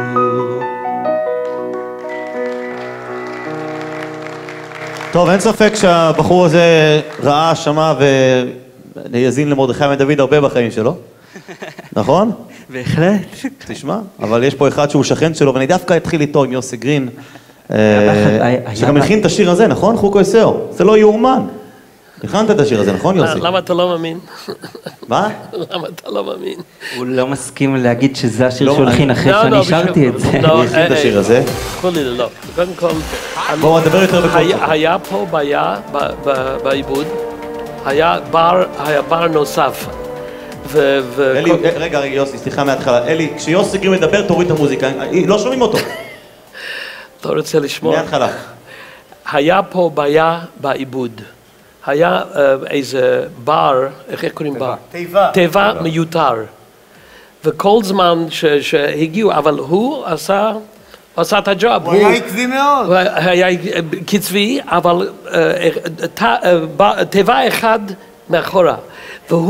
טוב, אין ספק שהבחור הזה ראה, שמע ויזין למרדכי בן דוד הרבה בחיים שלו, נכון? בהחלט. תשמע, אבל יש פה אחד שהוא שכן שלו, ואני דווקא אתחיל איתו עם יוסי גרין, שגם הכין את השיר הזה, נכון? חוקויסהו, זה לא יאומן. הכנת את השיר הזה, נכון יוסי? למה אתה לא מאמין? מה? למה אתה לא מאמין? הוא לא מסכים להגיד שזה השיר שהולכין אחרי שאני שרתי את זה. הוא הכין את השיר הזה. חולי לא. קודם כל... בואו נדבר יותר בקול. היה פה בעיה בעיבוד, היה בר נוסף. אלי, רגע יוסי, סליחה מההתחלה. אלי, כשיוסי גרין מדבר תוריד את המוזיקה, לא שומעים אותו. אתה רוצה לשמוע? מההתחלה. היה פה בעיה בעיבוד. היה איזה בר, איך קוראים בר? תיבה מיותר. וכל זמן שהגיעו, אבל הוא עשה את הג'וב. הוא היה עקבי מאוד. היה קצבי, אבל תיבה אחד מאחורה.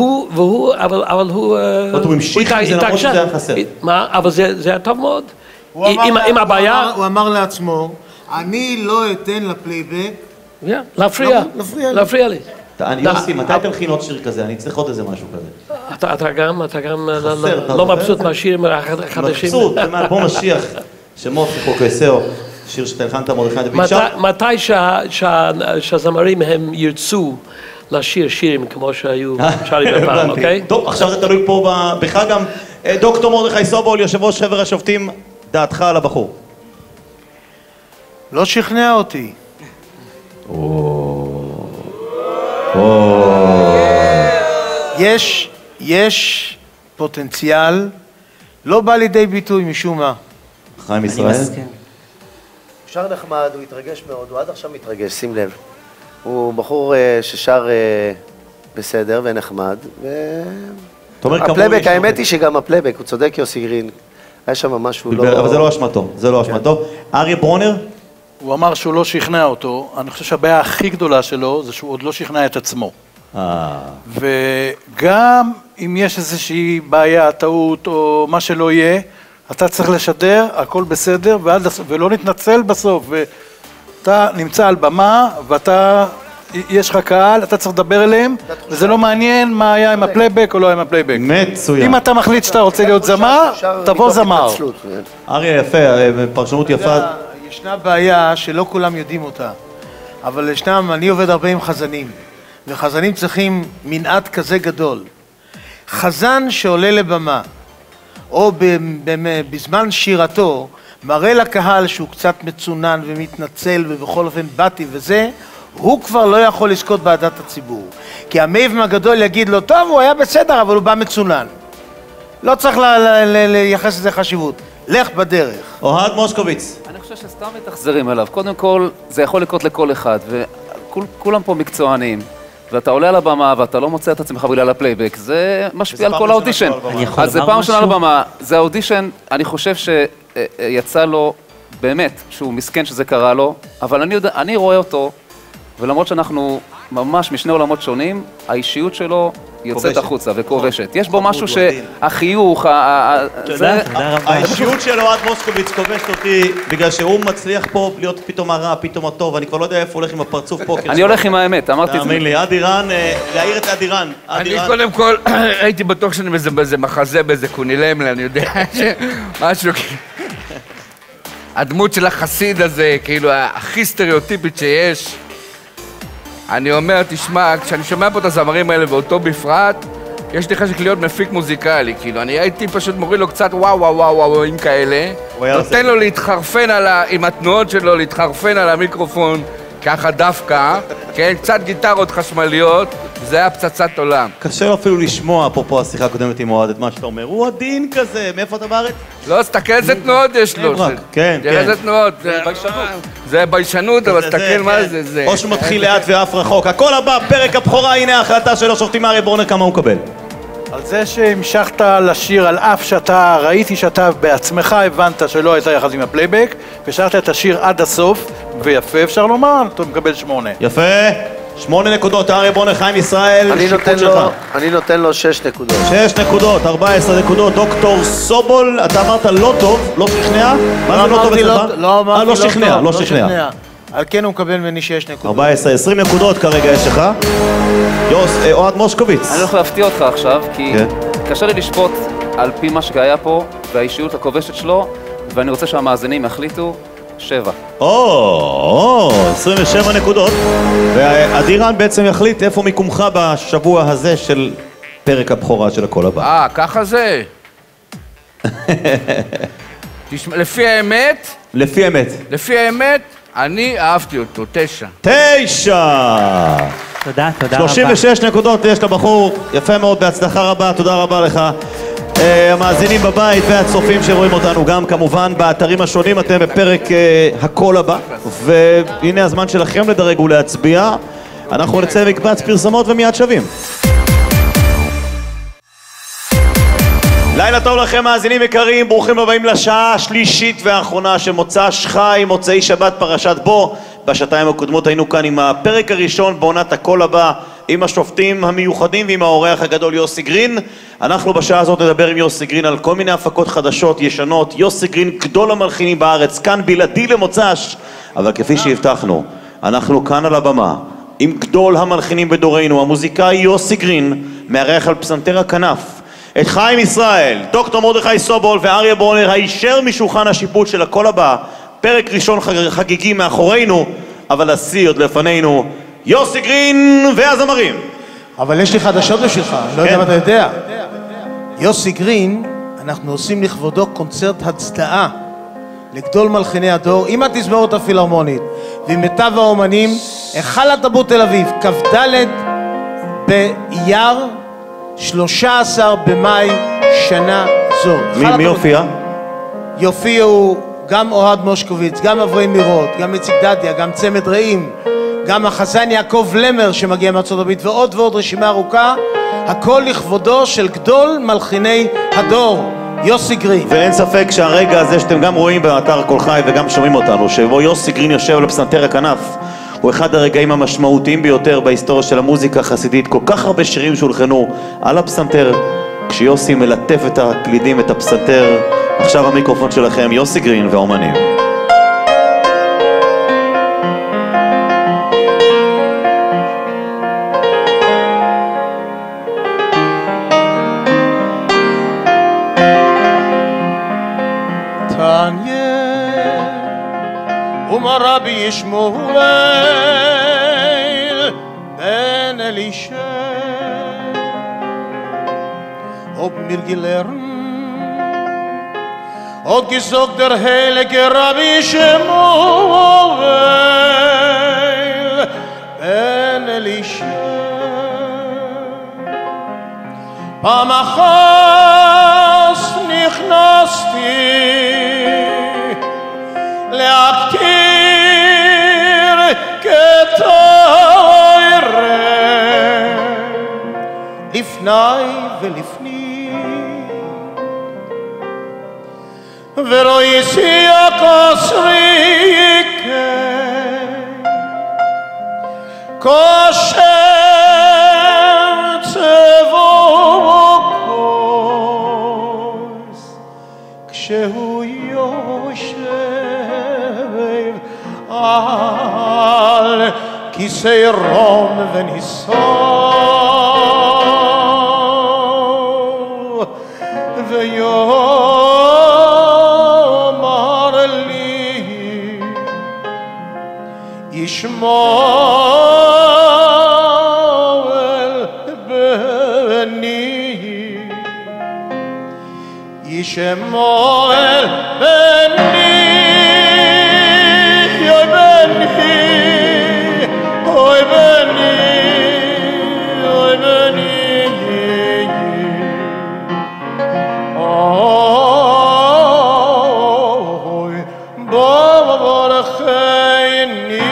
אבל הוא... הוא המשיך, זה למרות שזה היה חסר. מה? אבל זה היה טוב מאוד. עם הבעיה... הוא אמר לעצמו, אני לא אתן לפלייבק... להפריע לי. יוסי, מתי אתם מכינות שיר כזה? אני צריך עוד איזה משהו כזה. אתה גם לא מבסוט מהשירים החדשים? מבסוט, זה מאלבום משיח, שמות חוקסאו, שיר שתלחנת מרדכי דוד. מתי שהזמרים הם ירצו לשיר שירים כמו שהיו שרים בפעם, אוקיי? טוב, עכשיו זה תלוי פה בך גם. דוקטור מרדכי סובול, יושב ראש חבר השופטים, דעתך על הבחור. לא שכנע אותי. יש פוטנציאל, לא בא לידי ביטוי משום מה. חיים ישראל? שר נחמד, הוא התרגש מאוד, הוא עד עכשיו מתרגש, שים לב. הוא בחור ששר בסדר ונחמד, הפלייבק, האמת היא שגם הפלייבק, הוא צודק יוסי גרין, היה שם משהו לא... אבל זה לא אשמתו, זה לא אשמתו. אריה ברונר? הוא אמר שהוא לא שכנע אותו, אני חושב שהבעיה הכי גדולה שלו זה שהוא עוד לא שכנע את עצמו. וגם אם יש איזושהי בעיה, טעות או מה שלא יהיה, אתה צריך לשדר, הכל בסדר, ולא נתנצל בסוף. ואתה נמצא על במה, ואתה, יש לך קהל, אתה צריך לדבר אליהם, וזה לא מעניין מה היה עם הפלייבק או לא עם הפלייבק. מצוין. אם אתה מחליט שאתה רוצה להיות זמר, תבוא זמר. אריה, יפה, פרשנות יפה. ישנה בעיה שלא כולם יודעים אותה, אבל ישנם, אני עובד הרבה עם חזנים, וחזנים צריכים מנעד כזה גדול. חזן שעולה לבמה, או בזמן שירתו, מראה לקהל שהוא קצת מצונן ומתנצל ובכל אופן באתי וזה, הוא כבר לא יכול לזכות בעדת הציבור. כי המאבן הגדול יגיד לו, טוב, הוא היה בסדר, אבל הוא בא מצונן. לא צריך לייחס לזה חשיבות. לך בדרך. אוהד מושקוביץ. אני חושב שסתם מתאכזרים אליו. קודם כל, זה יכול לקרות לכל אחד, וכולם פה מקצוענים. ואתה עולה על הבמה ואתה לא מוצא את עצמך בגלל הפלייבק, זה משפיע על כל האודישן. אז זה פעם שנה על הבמה, זה האודישן, אני חושב שיצא לו, באמת, שהוא מסכן שזה קרה לו, אבל אני רואה אותו, ולמרות שאנחנו ממש משני עולמות שונים, האישיות שלו יוצאת החוצה וכובשת. יש בו משהו שהחיוך, האישיות של אוהד מושקוביץ כובשת אותי בגלל שהוא מצליח פה להיות פתאום הרע, פתאום הטוב, אני כבר לא יודע איפה הולך עם הפרצוף פה. אני הולך עם האמת, אמרתי את זה. תאמין לי, אדירן, להעיר את אדירן. אני קודם כל הייתי בטוח שאני באיזה מחזה, באיזה קונילמלה, אני יודע משהו הדמות של החסיד הזה, כאילו הכי סטריאוטיפית שיש. אני אומר, תשמע, כשאני שומע פה את הזמרים האלה ואותו בפרט, יש לי חשק להיות מפיק מוזיקלי, כאילו, אני הייתי פשוט מוריד לו קצת וואו וואו וואו וואו עם כאלה, נותן לו להתחרפן עם התנועות שלו, להתחרפן על המיקרופון, ככה דווקא, כן, קצת גיטרות חשמליות, זה היה פצצת עולם. קשה לו אפילו לשמוע, אפרופו השיחה הקודמת עם אוהד, את מה שאתה אומר, הוא עדין כזה, מאיפה אתה בארץ? לא, תסתכל איזה תנועות יש לו. כן, תראה איזה תנועות. זה ביישנות, אבל תסתכל מה זה. או שהוא מתחיל לאט ואף רחוק. הכל הבא, פרק הבכורה, הנה ההחלטה של השופטים אריה ברונר, כמה הוא מקבל. על זה שהמשכת לשיר על אף שאתה, ראיתי שאתה בעצמך הבנת שלא הייתה יחד עם הפלייבק, ושרת את השיר עד הסוף, ויפה אפשר לומר, אתה מקבל 8. יפה, 8 נקודות, אריה ברונר, חיים ישראל, אני נותן לו 6 נקודות. 6 נקודות, 14 נקודות, דוקטור סובול, אתה אמרת לא טוב, לא שכנע? מה זה לא טוב אצלך? לא אמרתי לא שכנע, לא שכנע. על כן הוא מקבל ממני 6 נקודות. 14, 20 נקודות כרגע יש לך. אוהד מושקוביץ. אני הולך להפתיע אותך עכשיו, כי קשה לי לשפוט על פי מה שהיה פה, והאישיות הכובשת שלו, ואני רוצה שהמאזינים יחליטו 7. 27 נקודות. ואדירן בעצם יחליט איפה מיקומך בשבוע הזה של פרק הבכורה של הכל הבא. ככה זה. לפי האמת? לפי האמת, אני אהבתי אותו, 9. 9! תודה רבה. 36 נקודות יש לבחור, יפה מאוד, בהצלחה רבה, תודה רבה לך. המאזינים בבית והצופים שרואים אותנו גם כמובן באתרים השונים, אתם בפרק הכל הבא, והנה הזמן שלכם לדרג ולהצביע. אנחנו נצא מקבץ פרסומות ומיד שווים. לילה טוב לכם מאזינים יקרים, ברוכים הבאים לשעה השלישית והאחרונה של מוצ"ש חי, מוצאי שבת פרשת בו. בשעתיים הקודמות היינו כאן עם הפרק הראשון בעונת הכל הבא, עם השופטים המיוחדים ועם האורח הגדול יוסי גרין. אנחנו בשעה הזאת נדבר עם יוסי גרין על כל מיני הפקות חדשות, ישנות. יוסי גרין, גדול המלחינים בארץ, כאן בלעדי למוצ"ש. אבל כפי שהבטחנו, אנחנו כאן על הבמה עם גדול המלחינים בדורנו, המוזיקאי יוסי גרין, מארח על פסנתר הכנף את חיים ישראל, דוקטור מרדכי סובול ואריה ברונר, הישר משולחן השיפוט של הקול הבא. פרק ראשון חגיגי מאחורינו, אבל השיא עוד לפנינו. יוסי גרין והזמרים. אבל יש לי חדשות בשבילך, לא יודע אם אתה יודע. יוסי גרין, אנחנו עושים לכבודו קונצרט הצדעה לגדול מלחיני הדור עם התזמורת הפילהרמונית ועם מיטב האומנים, היכל התרבות תל אביב, כ"ד באייר, 13 במאי שנה זו. מי יופיע? יופיעו גם אוהד מושקוביץ, גם אברהם מירות, גם איציק דדיה, גם צמד רעים, גם החזן יעקב למר שמגיע מארצות הברית, ועוד ועוד, רשימה ארוכה. הכל לכבודו של גדול מלחיני הדור, יוסי גרין. ואין ספק שהרגע הזה שאתם גם רואים באתר קול חי וגם שומעים אותנו, שבו יוסי גרין יושב על פסנתר הכנף, הוא אחד הרגעים המשמעותיים ביותר בהיסטוריה של המוזיקה החסידית. כל כך הרבה שירים שהולחנו על הפסנתר, כשיוסי מלטף את הקלידים, את הפסנתר. עכשיו המיקרופון שלכם, יוסי גרין והאומנים. רבי ישמעאל בן אלישע ob mir gelernt und gesagt der heilige Rabbi Shmuel ben Elisha פעם אחת נכנסתי להקטיר כתוירה לפני ולפני ורואי שיח אסריקה כושר צבוקוס כשהוא יושב על כיסא רום וניסו ויאמר לי ישמעאל בני ישמעאל בני Oy beni, oy beni, oy baba barachayni,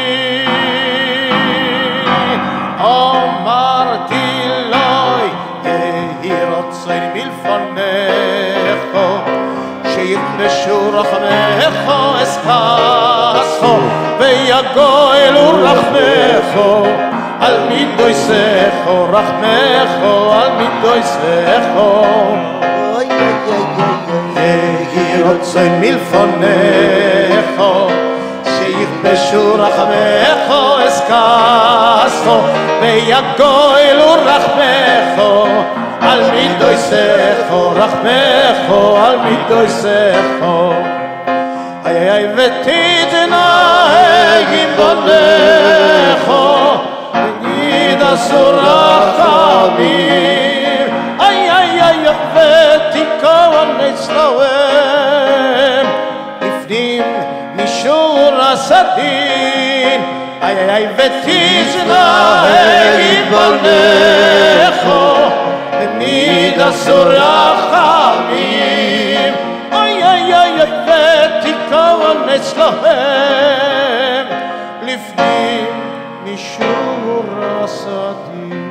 amarti loy, yehirotzayn milfanecho, sheyikbeshu rachmecho eskaso, ויגואל ורחמךו על מידויסךו רחמךו על מידויסךו יהי רצון מלפונךו שיכבשו רחמךו אסכסו ויגואל ורחמךו על מידויסךו רחמךו על מידויסךו ay ay vetidna egin bonecho nida surachamim ay ay ay vetikon etzloem lifnim mishur asadin ay ay vetidna egin bonecho nida surachamim ay ay ay vetikon אצלהם לפנים משור הסדים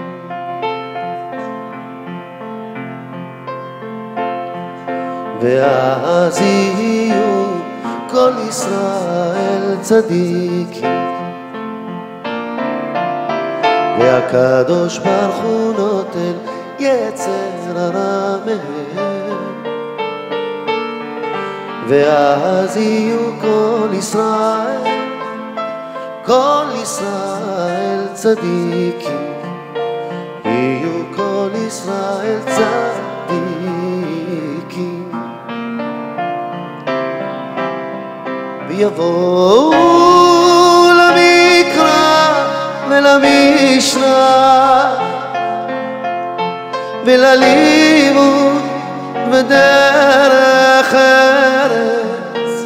ואז יהיו כל ישראל צדיקים והקדוש ברוך הוא נוטל יצר הרע מהם, ואז יהיו כל ישראל, כל ישראל צדיקים, יהיו כל ישראל צדיקים, ויבואו למקרא ולמשנה וללימוד ודרך ארץ,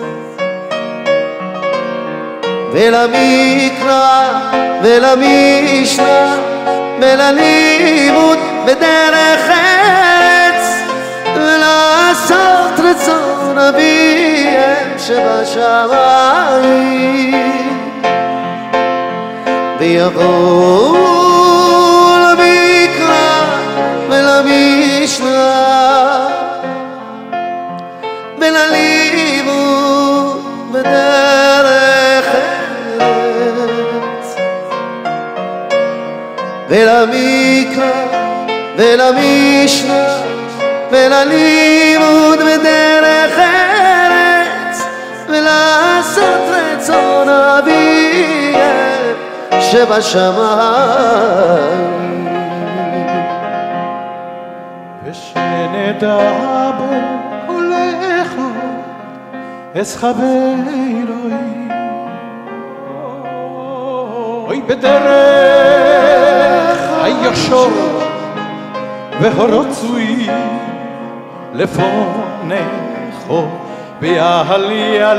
ולמקרא ולמשנה וללימוד ודרך ארץ, ולעשות רצון אביהם שבשמיים, ויבואו למקרא ולמשנה וללימוד ודרך ארץ, ולמקרא ולמשנה וללימוד ודרך ארץ, ולעשות רצון אביהם שבשמיים. ושנדע בכל אחד אסחבי אלוהים, אוי בדרך הישר והרצוי לפונך, ויעליה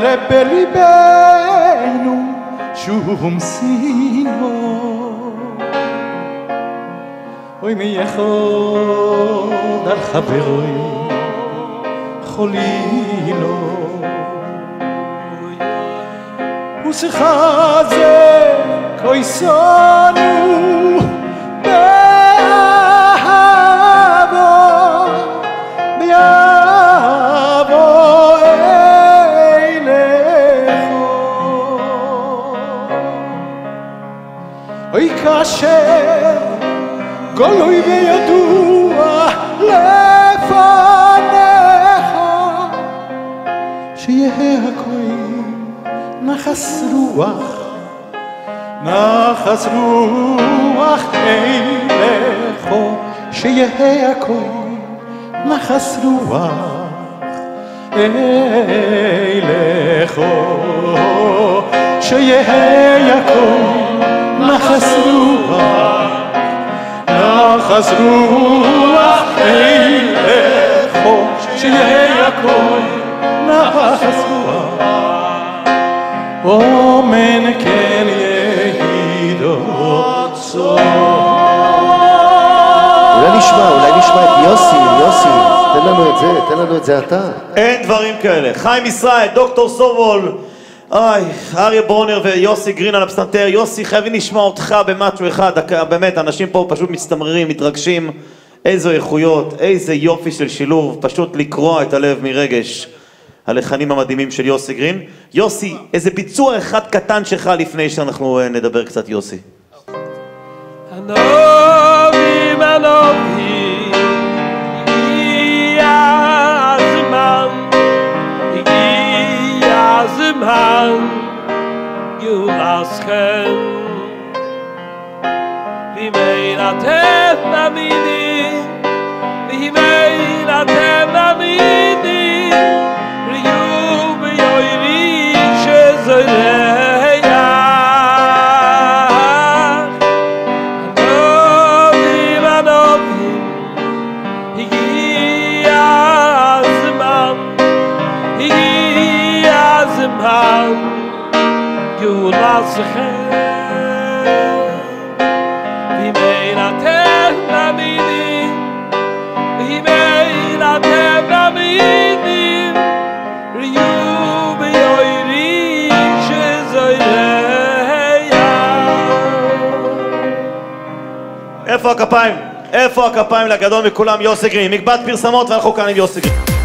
בליבנו שום שנאה, אוי מי יכול על חברוי חולילו, ושיחה זה כויסנו באהבה, ביבוא אליך, אוי כאשר גלוי וידוע לפניך, שיהיה הכל נחס רוח, נחס רוח אליך, שיהיה הכל נחס רוח אליך, שיהיה הכל נחס רוח, נחס רוח אליך, שיהיה הכל נחס רוח, אמן כן יהי רצון. אולי נשמע את יוסי, תן לנו את זה אתה. אין דברים כאלה. חיים ישראל, דוקטור סובול, אריה ברונר ויוסי גרין על הפסנתר. יוסי, חייבים לשמוע אותך במשהו אחד, באמת, אנשים פה פשוט מצטמררים, מתרגשים. איזו איכויות, איזה יופי של שילוב, פשוט לקרוע את הלב מרגש. הלחנים המדהימים של יוסי גרין. יוסי, איזה ביצוע אחד קטן שלך לפני שאנחנו נדבר קצת, יוסי. הנובים, הנובים, הגיע הזמן, הגיע הזמן, גאולתכם, וימי אתם מאמינים, וימי אתם מאמינים, ריו ביוירי שזורח, הנובים, הנובים, הגיע הזמן, הגיע הזמן, גאולתכם, וימי אתם מאמינים, וימי אתם מאמינים, ריו ביוירי שזורח. איפה הכפיים? איפה הכפיים לגדול מכולם? יוסי גרין. מקבץ פרסמות ואנחנו כאן עם יוסי גרין.